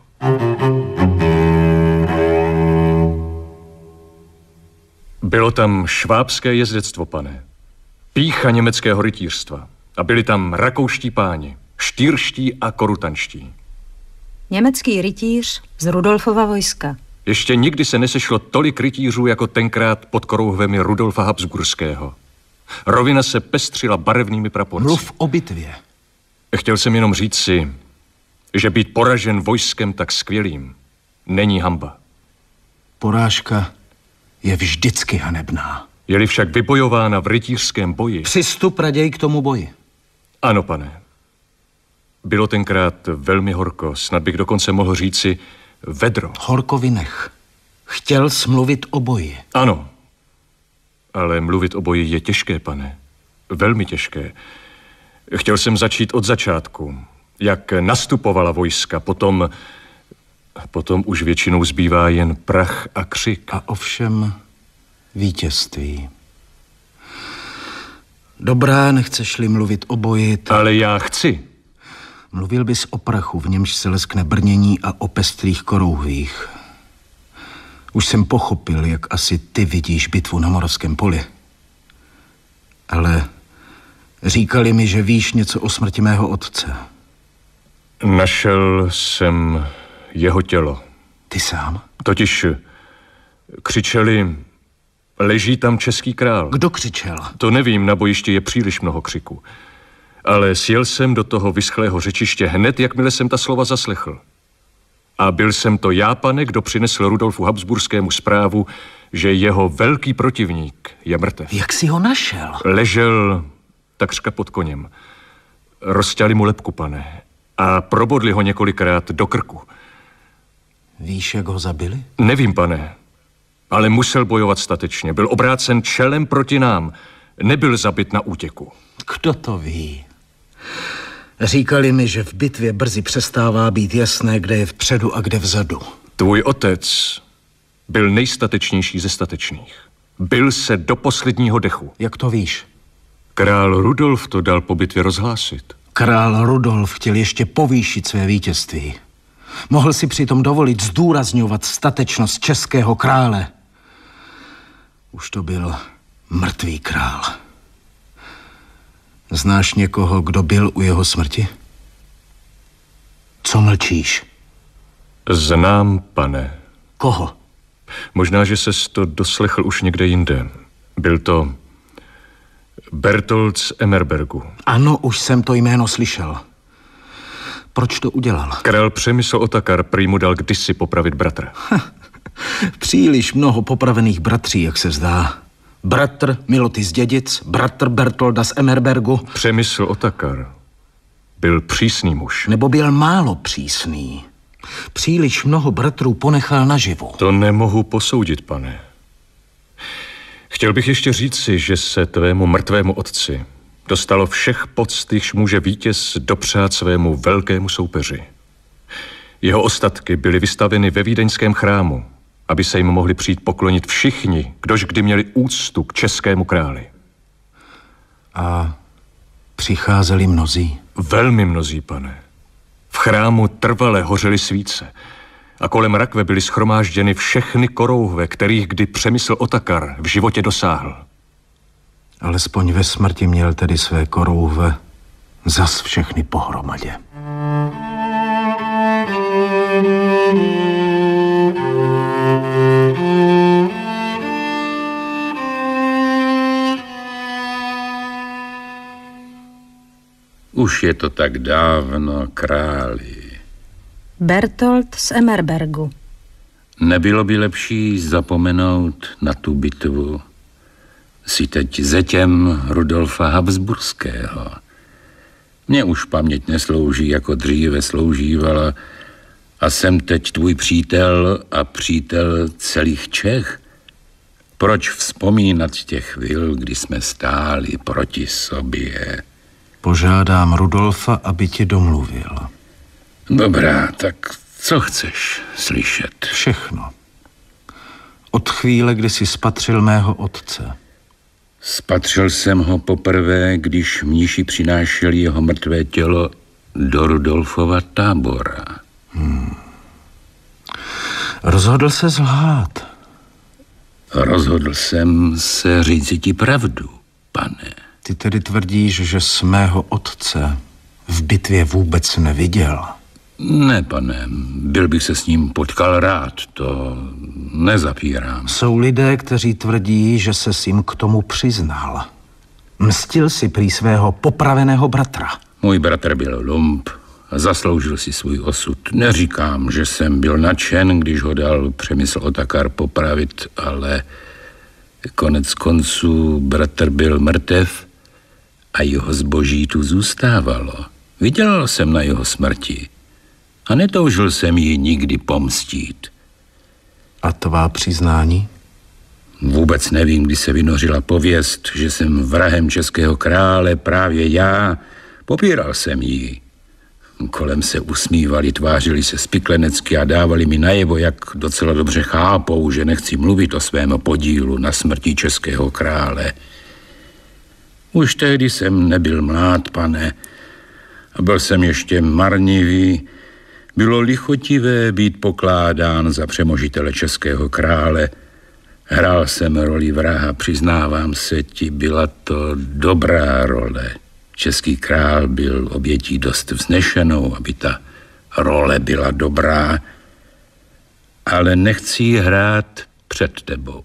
Bylo tam švábské jezdectvo, pane. Pýcha německého rytířstva. A byli tam rakouští páni, štýrští a korutanští. Německý rytíř z Rudolfova vojska. Ještě nikdy se nesešlo tolik rytířů jako tenkrát pod korouhvemi Rudolfa Habsburského. Rovina se pestřila barevnými praporci. Mluv o bitvě. Chtěl jsem jenom říct si, že být poražen vojskem tak skvělým není hanba. Porážka je vždycky hanebná. Je-li však vybojována v rytířském boji... Přistup raději k tomu boji. Ano, pane. Bylo tenkrát velmi horko, snad bych dokonce mohl říci vedro. Horko vynech. Chtěl jsi mluvit o boji. Ano. Ale mluvit o boji je těžké, pane. Velmi těžké. Chtěl jsem začít od začátku. Jak nastupovala vojska, potom... Potom už většinou zbývá jen prach a křik. A ovšem vítězství. Dobrá, nechceš-li mluvit o boji... Tak... Ale já chci. Mluvil bys o prachu, v němž se leskne brnění a o pestrých korouhvích. Už jsem pochopil, jak asi ty vidíš bitvu na Moravském poli. Ale říkali mi, že víš něco o smrti mého otce. Našel jsem jeho tělo. Ty sám? Totiž křičeli, leží tam český král. Kdo křičel? To nevím, na bojišti je příliš mnoho křiku. Ale sjel jsem do toho vyschlého řečiště hned, jakmile jsem ta slova zaslechl. A byl jsem to já, pane, kdo přinesl Rudolfu Habsburskému zprávu, že jeho velký protivník je mrtev. Jak jsi ho našel? Ležel takřka pod koněm. Rozťali mu lebku, pane, a probodli ho několikrát do krku. Víš, jak ho zabili? Nevím, pane, ale musel bojovat statečně. Byl obrácen čelem proti nám. Nebyl zabit na útěku. Kdo to ví? Říkali mi, že v bitvě brzy přestává být jasné, kde je vpředu a kde vzadu. Tvůj otec byl nejstatečnější ze statečných. Byl se do posledního dechu. Jak to víš? Král Rudolf to dal po bitvě rozhlásit. Král Rudolf chtěl ještě povýšit své vítězství. Mohl si přitom dovolit zdůrazňovat statečnost českého krále. Už to byl mrtvý král. Znáš někoho, kdo byl u jeho smrti? Co mlčíš? Znám, pane. Koho? Možná, že ses to doslechl už někde jinde. Byl to Bertolt z Emmerbergu. Ano, už jsem to jméno slyšel. Proč to udělal? Král Přemysl Otakar prý mu dal kdysi popravit bratra. Příliš mnoho popravených bratří, jak se zdá. Bratr Miloty z Dědic, bratr Bertolda z Emmerbergu. Přemysl Otakar byl přísný muž. Nebo byl málo přísný. Příliš mnoho bratrů ponechal naživu. To nemohu posoudit, pane. Chtěl bych ještě říci, že se tvému mrtvému otci dostalo všech poct, jichž může vítěz dopřát svému velkému soupeři. Jeho ostatky byly vystaveny ve vídeňském chrámu, aby se jim mohli přijít poklonit všichni, kdož kdy měli úctu k českému králi. A přicházeli mnozí? Velmi mnozí, pane. V chrámu trvale hořely svíce a kolem rakve byly shromážděny všechny korouhve, kterých kdy Přemysl Otakar v životě dosáhl. Alespoň ve smrti měl tedy své korouhve zas všechny pohromadě. Už je to tak dávno, králi. Bertolt z Emmerbergu. Nebylo by lepší zapomenout na tu bitvu? Jsi teď zetěm Rudolfa Habsburského. Mně už paměť neslouží, jako dříve sloužívala, a jsem teď tvůj přítel a přítel celých Čech. Proč vzpomínat těch chvil, kdy jsme stáli proti sobě? Požádám Rudolfa, aby ti domluvil. Dobrá, tak co chceš slyšet? Všechno. Od chvíle, kdy jsi spatřil mého otce. Spatřil jsem ho poprvé, když mniši přinášeli jeho mrtvé tělo do Rudolfova tábora. Hmm. Rozhodl se zlhát. Rozhodl jsem se říci ti pravdu, pane. Ty tedy tvrdíš, že z mého otce v bitvě vůbec neviděl? Ne, pane, byl bych se s ním potkal rád, to nezapírám. Jsou lidé, kteří tvrdí, že se s jim k tomu přiznal. Mstil si prý svého popraveného bratra. Můj bratr byl lump a zasloužil si svůj osud. Neříkám, že jsem byl nadšen, když ho dal Přemysl Otakar popravit, ale konec konců bratr byl mrtev a jeho zboží tu zůstávalo. Vydělal jsem na jeho smrti a netoužil jsem ji nikdy pomstít. A tvá přiznání? Vůbec nevím, kdy se vynořila pověst, že jsem vrahem českého krále, právě já. Popíral jsem ji. Kolem se usmívali, tvářili se spiklenecky a dávali mi najevo, jak docela dobře chápou, že nechci mluvit o svém podílu na smrti českého krále. Už tehdy jsem nebyl mlád, pane, a byl jsem ještě marnivý. Bylo lichotivé být pokládán za přemožitele českého krále. Hrál jsem roli vraha, přiznávám se ti, byla to dobrá role. Český král byl obětí dost vznešenou, aby ta role byla dobrá, ale nechci ji hrát před tebou.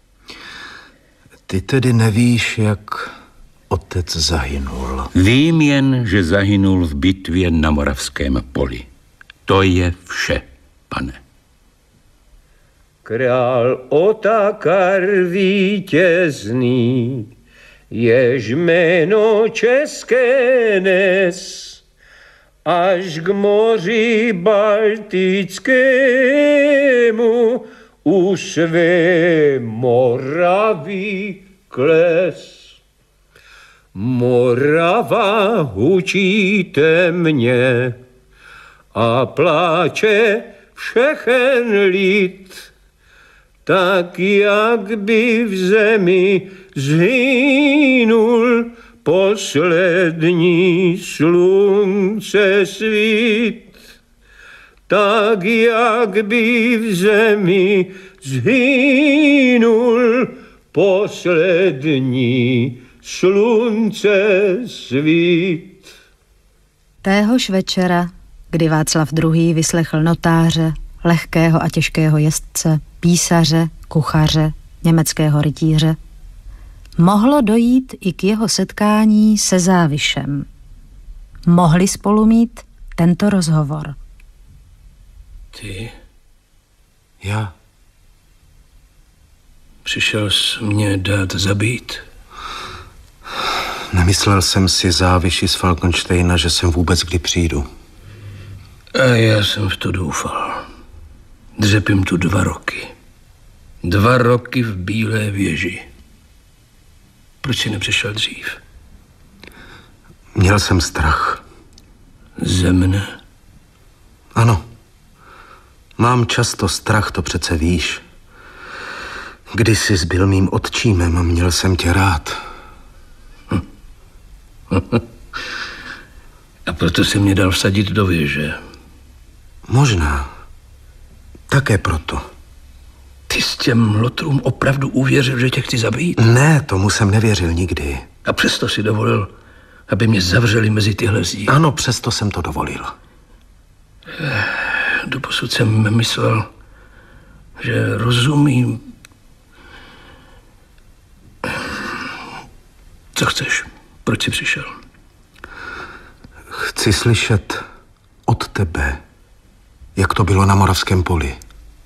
Ty tedy nevíš, jak otec zahynul. Vím jen, že zahynul v bitvě na Moravském poli. To je vše, pane. Král Otakar vítězný, jež jméno české nes, až k moři Baltickému u své Moravy kles. Morava hučíte mě a pláče všechen lid, tak jak by v zemi zhynul poslední slunce svít, tak jak by v zemi zhynul poslední slunce svít. Téhož večera, kdy Václav druhý. Vyslechl notáře, lehkého a těžkého jezdce, písaře, kuchaře, německého rytíře, mohlo dojít i k jeho setkání se Závišem. Mohli spolu mít tento rozhovor. Ty? Já? Přišel jsi mě dát zabít? Nemyslel jsem si, Záviši z Falkensteina, že sem vůbec kdy přijdu. A já jsem v to doufal. Dřepím tu dva roky. Dva roky v Bílé věži. Proč jsi nepřišel dřív? Měl jsem strach. Ze mne? Ano. Mám často strach, to přece víš. Kdysi jsi byl mým otčímem a měl jsem tě rád. A proto jsi mě dal vsadit do věže. Možná. Také proto. Ty s těm lotrům opravdu uvěřil, že tě chci zabít? Ne, tomu jsem nevěřil nikdy. A přesto si dovolil, aby mě zavřeli mezi tyhle zdí? Ano, přesto jsem to dovolil. Doposud jsem myslel, že rozumím. Co chceš? Proč jsi přišel? Chci slyšet od tebe, jak to bylo na Moravském poli.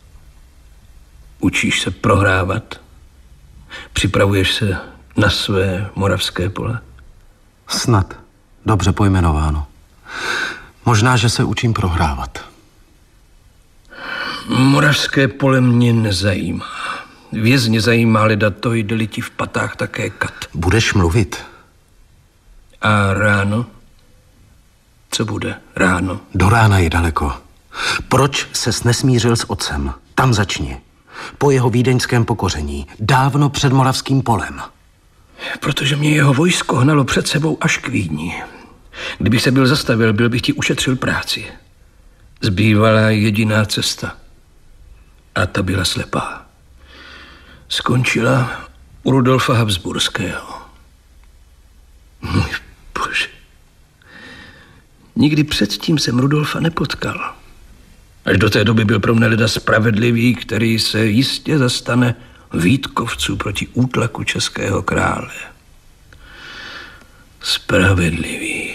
Učíš se prohrávat? Připravuješ se na své moravské pole? Snad. Dobře pojmenováno. Možná, že se učím prohrávat. Moravské pole mě nezajímá. Vězně zajímá leda to, jde-li ti v patách také kat. Budeš mluvit? A ráno? Co bude ráno? Do rána je daleko. Proč ses nesmířil s otcem? Tam začni. Po jeho vídeňském pokoření. Dávno před Moravským polem. Protože mě jeho vojsko hnalo před sebou až k Vídni. Kdybych se byl zastavil, byl bych ti ušetřil práci. Zbývala jediná cesta. A ta byla slepá. Skončila u Rudolfa Habsburského. Můj bože. Nikdy předtím jsem Rudolfa nepotkal. Až do té doby byl pro mne leda spravedlivý, který se jistě zastane Vítkovců proti útlaku českého krále. Spravedlivý.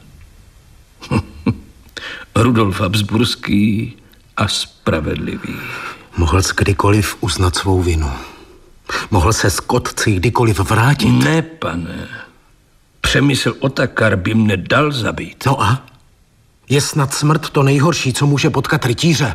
Rudolf Habsburský a spravedlivý. Mohl jsi kdykoliv uznat svou vinu. Mohl se skotci kdykoliv vrátit. Ne, pane. Přemysl Otakar by mne dal zabít. No a? Je snad smrt to nejhorší, co může potkat rytíře?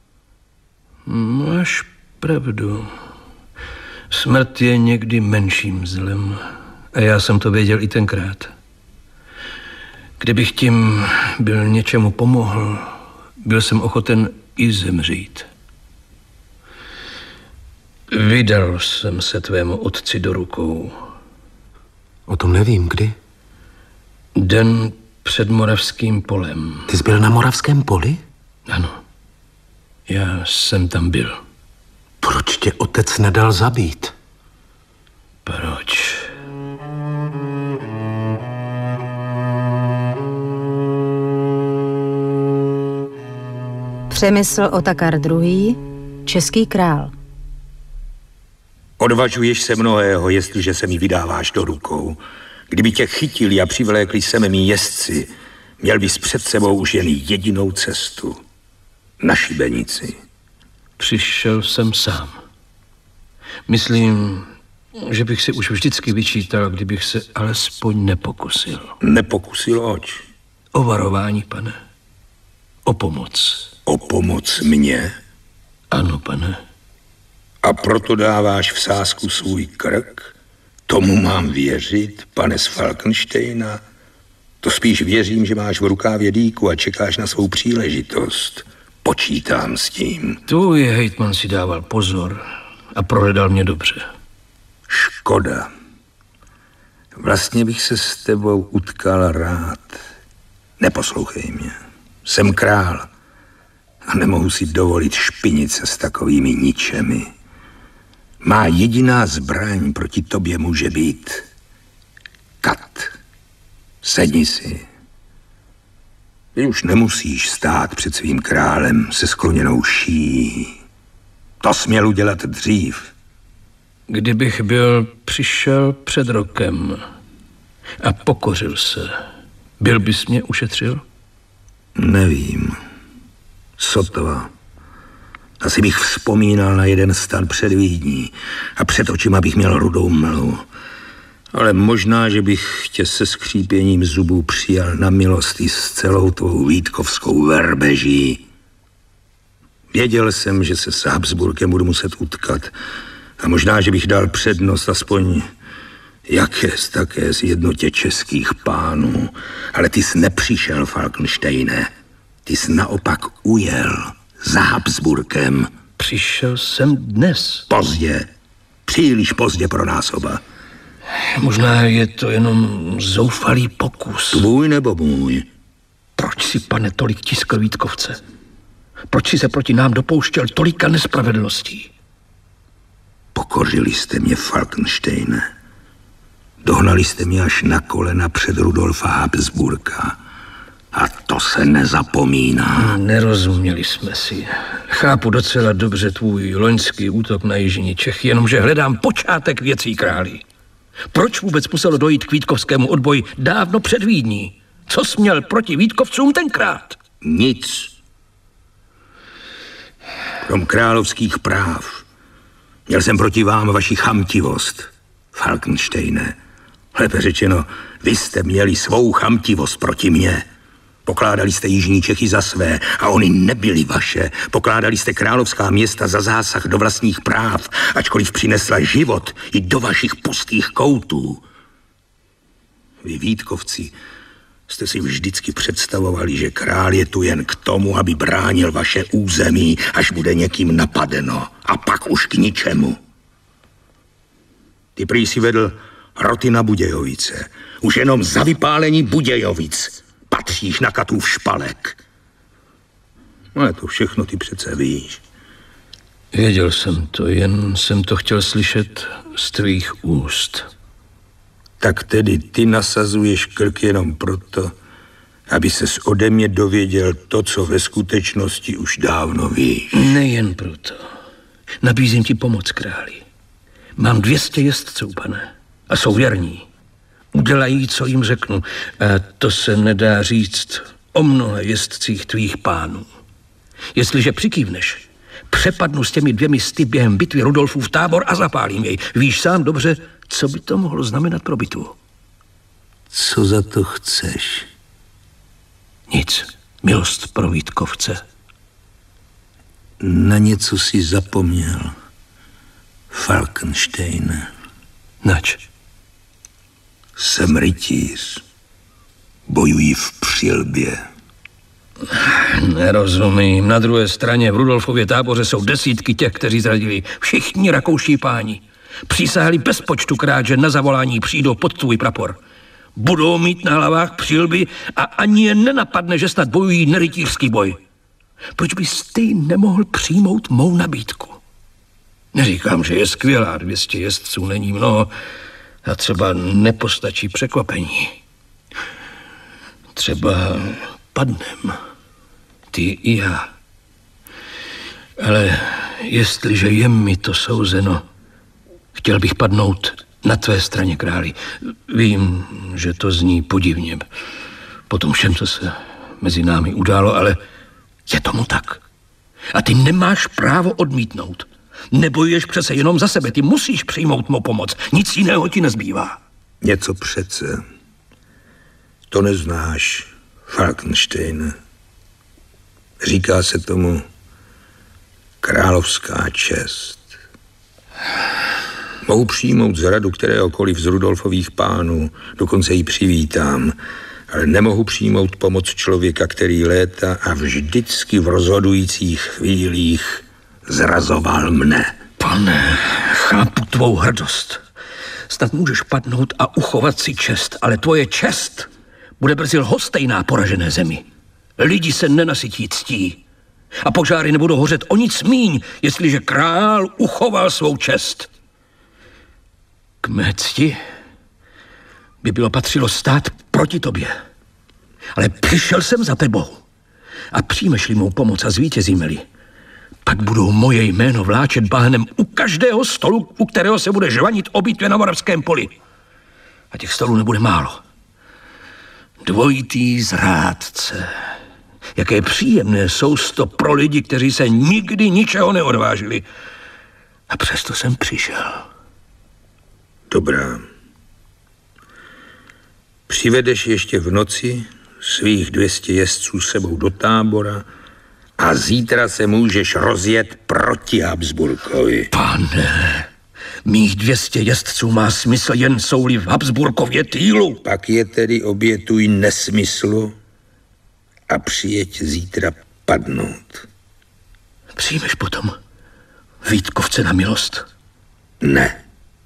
Máš pravdu. Smrt je někdy menším zlem. A já jsem to věděl i tenkrát. Kdybych tím byl něčemu pomohl, byl jsem ochoten i zemřít. Vydal jsem se tvému otci do rukou. O tom nevím, kdy? Den před Moravským polem. Ty jsi byl na Moravském poli? Ano. Já jsem tam byl. Proč tě otec nedal zabít? Proč? Přemysl Otakar druhý., český král. Odvažuješ se mnohého, jestliže se mi vydáváš do rukou. Kdyby tě chytili a přivlékli sem mý jezdci, měl bys před sebou už jen jedinou cestu. Na šibenici. Přišel jsem sám. Myslím, že bych si už vždycky vyčítal, kdybych se alespoň nepokusil. Nepokusil oč? O varování, pane. O pomoc. O pomoc mně? Ano, pane. A proto dáváš v sázku svůj krk? Tomu mám věřit, pane z Falkensteina? To spíš věřím, že máš v rukávě dýku a čekáš na svou příležitost. Počítám s tím. Tu je hejtman si dával pozor a prohledal mě dobře. Škoda. Vlastně bych se s tebou utkal rád. Neposlouchej mě. Jsem král a nemohu si dovolit špinit se s takovými ničemi. Má jediná zbraň proti tobě může být kat. Sedni si. Ty už nemusíš stát před svým králem se skloněnou šíjí. To směl udělat dřív. Kdybych byl přišel před rokem a pokořil se, byl bys mě ušetřil? Nevím. Sotva. Asi bych vzpomínal na jeden stan před Vídní a před očima bych měl rudou mlhu. Ale možná, že bych tě se skřípěním zubů přijal na milost i s celou tvou vítkovskou verbeží. Věděl jsem, že se s Habsburkem budu muset utkat a možná, že bych dal přednost aspoň jakéz také z jednotě českých pánů. Ale ty jsi nepřišel, Falkensteine. Ty jsi naopak ujel za Habsburkem. Přišel jsem dnes. Pozdě. Příliš pozdě pro nás oba. Možná je to jenom zoufalý pokus. Tvůj nebo můj? Proč si, pane, tolik tiskl Vítkovce? Proč si se proti nám dopouštěl tolika nespravedlností? Pokořili jste mě, Falkensteine. Dohnali jste mě až na kolena před Rudolfa Habsburka. A to se nezapomíná. Nerozuměli jsme si. Chápu docela dobře tvůj loňský útok na jižní Čechy, jenomže hledám počátek věcí, králi. Proč vůbec muselo dojít k vítkovskému odboji dávno před Vídní? Co jsi měl proti Vítkovcům tenkrát? Nic. Krom královských práv. Měl jsem proti vám vaši chamtivost, Falkensteine. Lépe řečeno, vy jste měli svou chamtivost proti mně. Pokládali jste jižní Čechy za své a oni nebyli vaše. Pokládali jste královská města za zásah do vlastních práv, ačkoliv přinesla život i do vašich pustých koutů. Vy Vítkovci jste si vždycky představovali, že král je tu jen k tomu, aby bránil vaše území, až bude někým napadeno. A pak už k ničemu. Ty prý si vedl roty na Budějovice. Už jenom za vypálení Budějovic patříš na Katův špalek. Ale to všechno ty přece víš. Věděl jsem to, jen jsem to chtěl slyšet z tvých úst. Tak tedy ty nasazuješ krk jenom proto, aby ses ode mě dověděl to, co ve skutečnosti už dávno víš. Nejen proto. Nabízím ti pomoc, králi. Mám dvě stě jezdců, pane, a jsou věrní. Udělají, co jim řeknu. A to se nedá říct o mnoha jezdcích tvých pánů. Jestliže přikývneš, přepadnu s těmi dvěmi sty během bitvy Rudolfův tábor a zapálím jej. Víš sám dobře, co by to mohlo znamenat pro bitvu. Co za to chceš? Nic. Milost pro Vítkovce. Na něco si zapomněl, Falkenstein. Nač? Jsem rytíř. Bojuji v Přilbě. Nerozumím. Na druhé straně v Rudolfově táboře jsou desítky těch, kteří zradili. Všichni rakouští páni. Přísahali bez počtu krát, že na zavolání přijdou pod tvůj prapor. Budou mít na hlavách přilby a ani je nenapadne, že snad bojují nerytířský boj. Proč bys ty nemohl přijmout mou nabídku? Neříkám, že je skvělá, dvě stě jezdců není mnoho a třeba nepostačí překvapení. Třeba padnem, ty i já. Ale jestliže je mi to souzeno, chtěl bych padnout na tvé straně, králi. Vím, že to zní podivně po tom všem, co se mezi námi událo, ale je tomu tak. A ty nemáš právo odmítnout. Nebojuješ přece jenom za sebe, ty musíš přijmout mou pomoc. Nic jiného ti nezbývá. Něco přece. To neznáš, Falkenstein. Říká se tomu královská čest. Mohu přijmout zradu kteréhokoliv z Rudolfových pánů, dokonce ji přivítám, ale nemohu přijmout pomoc člověka, který léta a vždycky v rozhodujících chvílích zrazoval mne. Pane, chápu tvou hrdost. Snad můžeš padnout a uchovat si čest, ale tvoje čest bude brzy lhostejná poražené zemi. Lidi se nenasytí ctí a požáry nebudou hořet o nic míň, jestliže král uchoval svou čest. K mé cti by bylo patřilo stát proti tobě. Ale přišel jsem za tebou. A přijmeš-li mou pomoc a zvítězíme-li, pak budou moje jméno vláčet bahnem u každého stolu, u kterého se bude žvanit o bitvě na Moravském poli. A těch stolů nebude málo. Dvojitý zrádce. Jaké příjemné sousto pro lidi, kteří se nikdy ničeho neodvážili. A přesto jsem přišel. Dobrá. Přivedeš ještě v noci svých dvě stě jezdců sebou do tábora a zítra se můžeš rozjet proti Habsburkovi. Pane, mých dvě stě jezdců má smysl jen jsou-li v Habsburkově týlu. Pak je tedy obětuj nesmyslu a přijeď zítra padnout. Přijmeš potom Vítkovce na milost? Ne.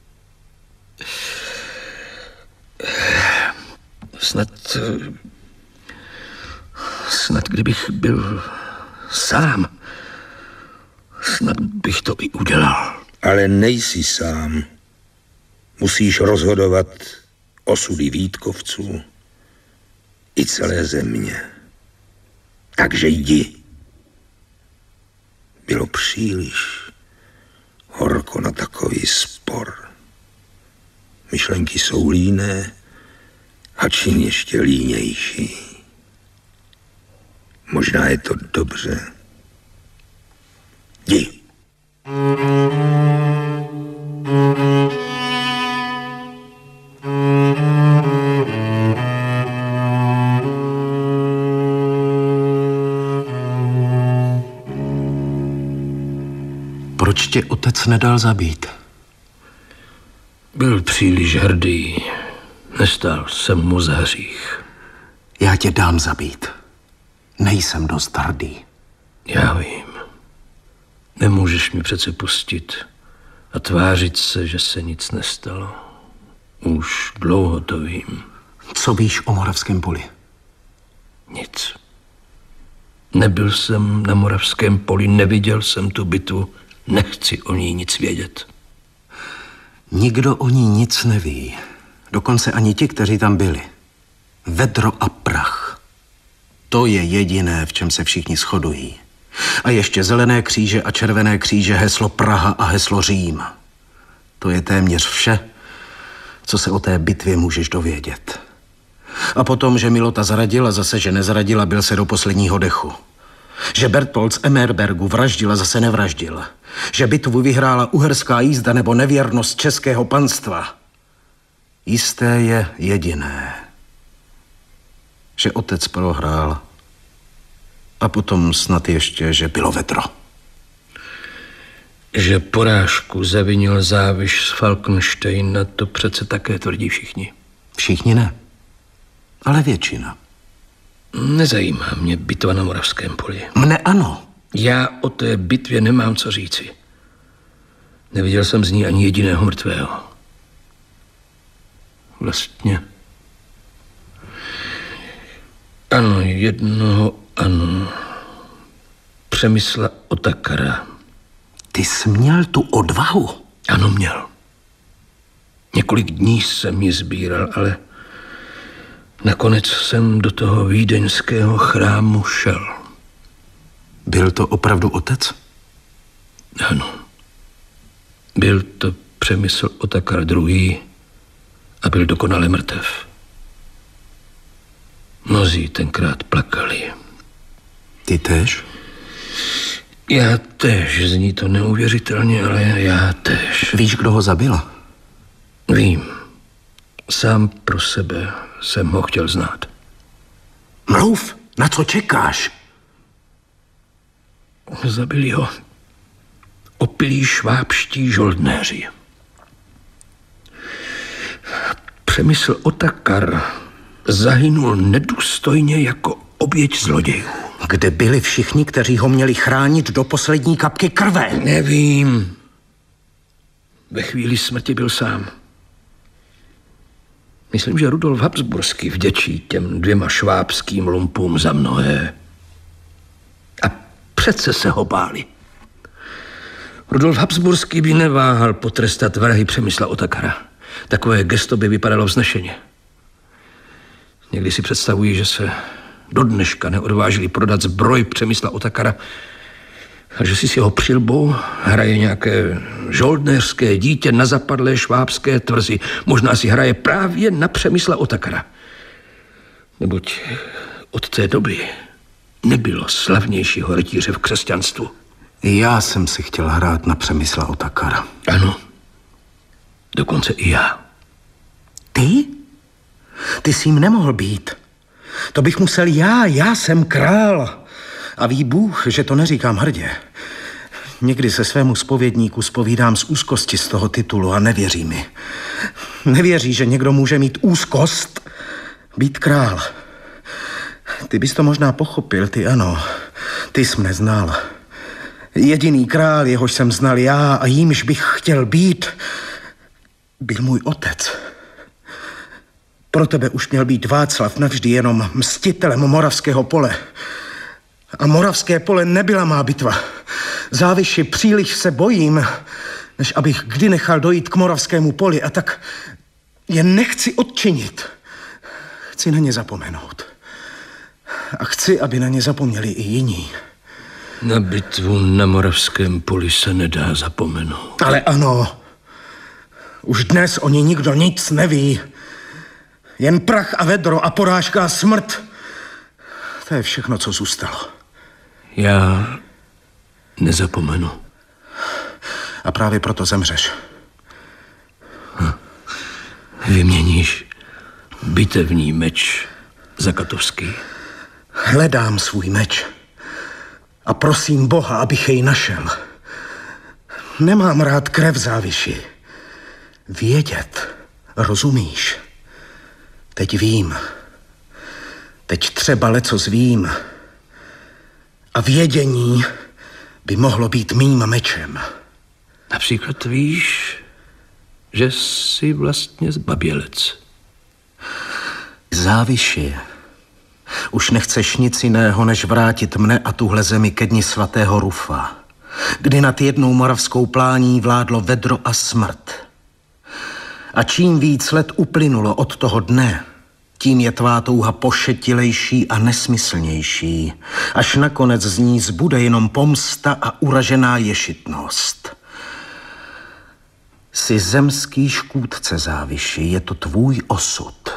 Snad... Snad kdybych byl sám, snad bych to i udělal. Ale nejsi sám. Musíš rozhodovat osudy Vítkovců i celé země. Takže jdi. Bylo příliš horko na takový spor. Myšlenky jsou líné a čin ještě línější. Možná je to dobře. Jdi. Proč tě otec nedal zabít? Byl příliš hrdý. Nestál jsem mu za hřích. Já tě dám zabít. Nejsem dost hrdý. Já vím. Nemůžeš mi přece pustit a tvářit se, že se nic nestalo. Už dlouho to vím. Co víš o Moravském poli? Nic. Nebyl jsem na Moravském poli, neviděl jsem tu bitvu, nechci o ní nic vědět. Nikdo o ní nic neví. Dokonce ani ti, kteří tam byli. Vedro a prach. To je jediné, v čem se všichni shodují. A ještě zelené kříže a červené kříže, heslo Praha a heslo Řím. To je téměř vše, co se o té bitvě můžeš dovědět. A potom, že Milota zradila, zase, že nezradila, byl se do posledního dechu. Že Bertpold z Emerbergu vraždila, zase nevraždil. Že bitvu vyhrála uherská jízda nebo nevěrnost českého panstva. Jisté je jediné, že otec prohrál a potom snad ještě, že bylo vedro. Že porážku zavinil záviš z Falkensteina, to přece také tvrdí všichni. Všichni ne, ale většina. Nezajímá mě bitva na Moravském poli. Mne ano. Já o té bitvě nemám co říci. Neviděl jsem z ní ani jediného mrtvého. Vlastně. Ano, jednoho ano. Přemysla Otakara. Ty jsi měl tu odvahu? Ano, měl. Několik dní jsem ji sbíral, ale nakonec jsem do toho vídeňského chrámu šel. Byl to opravdu otec? Ano. Byl to Přemysl Otakar druhý a byl dokonale mrtev. Mnozí tenkrát plakali. Ty též? Já též, zní to neuvěřitelně, ale já též. Víš, kdo ho zabil? Vím. Sám pro sebe jsem ho chtěl znát. Mluv, na co čekáš? Zabili ho opilí švábští žoldnéři. Přemysl Otakar zahynul nedůstojně jako oběť zlodějů. Kde byli všichni, kteří ho měli chránit do poslední kapky krve? Nevím. Ve chvíli smrti byl sám. Myslím, že Rudolf Habsburský vděčí těm dvěma švábským lumpům za mnohé. A přece se ho báli. Rudolf Habsburský by neváhal potrestat vrahy Přemysla Otakara. Takové gesto by vypadalo vznešeně. Někdy si představují, že se do dneška neodvážili prodat zbroj Přemysla Otakara a že si s jeho přilbou hraje nějaké žoldnéřské dítě na zapadlé švábské tvrzi. Možná si hraje právě na Přemysla Otakara. Neboť od té doby nebylo slavnějšího rytíře v křesťanstvu. Já jsem si chtěl hrát na Přemysla Otakara. Ano. Dokonce i já. Ty? Ty jsi jim nemohl být. To bych musel já, já jsem král. A ví Bůh, že to neříkám hrdě. Někdy se svému zpovědníku zpovídám z úzkosti z toho titulu a nevěří mi. Nevěří, že někdo může mít úzkost být král. Ty bys to možná pochopil, ty ano. Ty jsi mne znal. Jediný král, jehož jsem znal já a jímž bych chtěl být, byl můj otec. Pro tebe už měl být Václav navždy jenom mstitelem Moravského pole. A Moravské pole nebyla má bitva. Záviši, příliš se bojím, než abych kdy nechal dojít k Moravskému poli, a tak je nechci odčinit. Chci na ně zapomenout. A chci, aby na ně zapomněli i jiní. Na bitvu na Moravském poli se nedá zapomenout. Ale ano, už dnes o ní nikdo nic neví. Jen prach a vedro a porážka a smrt. To je všechno, co zůstalo. Já nezapomenu. A právě proto zemřeš. Hm. Vyměníš bitevní meč za katovský. Hledám svůj meč a prosím Boha, abych jej našel. Nemám rád krev záviši. Vědět, rozumíš? Teď vím. Teď třeba lecos vím. A vědění by mohlo být mým mečem. Například víš, že jsi vlastně zbabělec. Záviši. Už nechceš nic jiného, než vrátit mne a tuhle zemi ke dni svatého Rufa, kdy nad jednou moravskou plání vládlo vedro a smrt. A čím víc let uplynulo od toho dne, tím je tvá touha pošetilejší a nesmyslnější, až nakonec z ní zbude jenom pomsta a uražená ješitnost. Jsi zemský škůdce, Záviši, je to tvůj osud.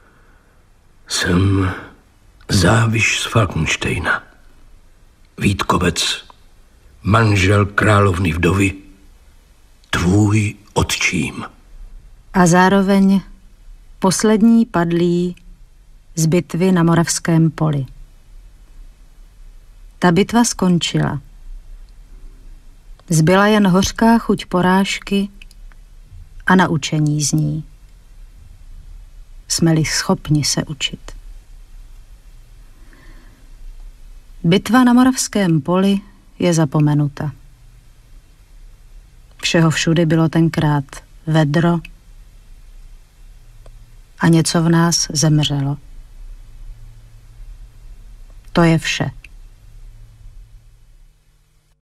Jsem Záviš z Falkensteina. Vítkovec, manžel královny vdovy, tvůj otčím. A zároveň poslední padlý z bitvy na Moravském poli. Ta bitva skončila. Zbyla jen hořká chuť porážky a naučení z ní. Jsme-li schopni se učit. Bitva na Moravském poli je zapomenuta. Všeho všudy bylo tenkrát vedro a něco v nás zemřelo. To je vše.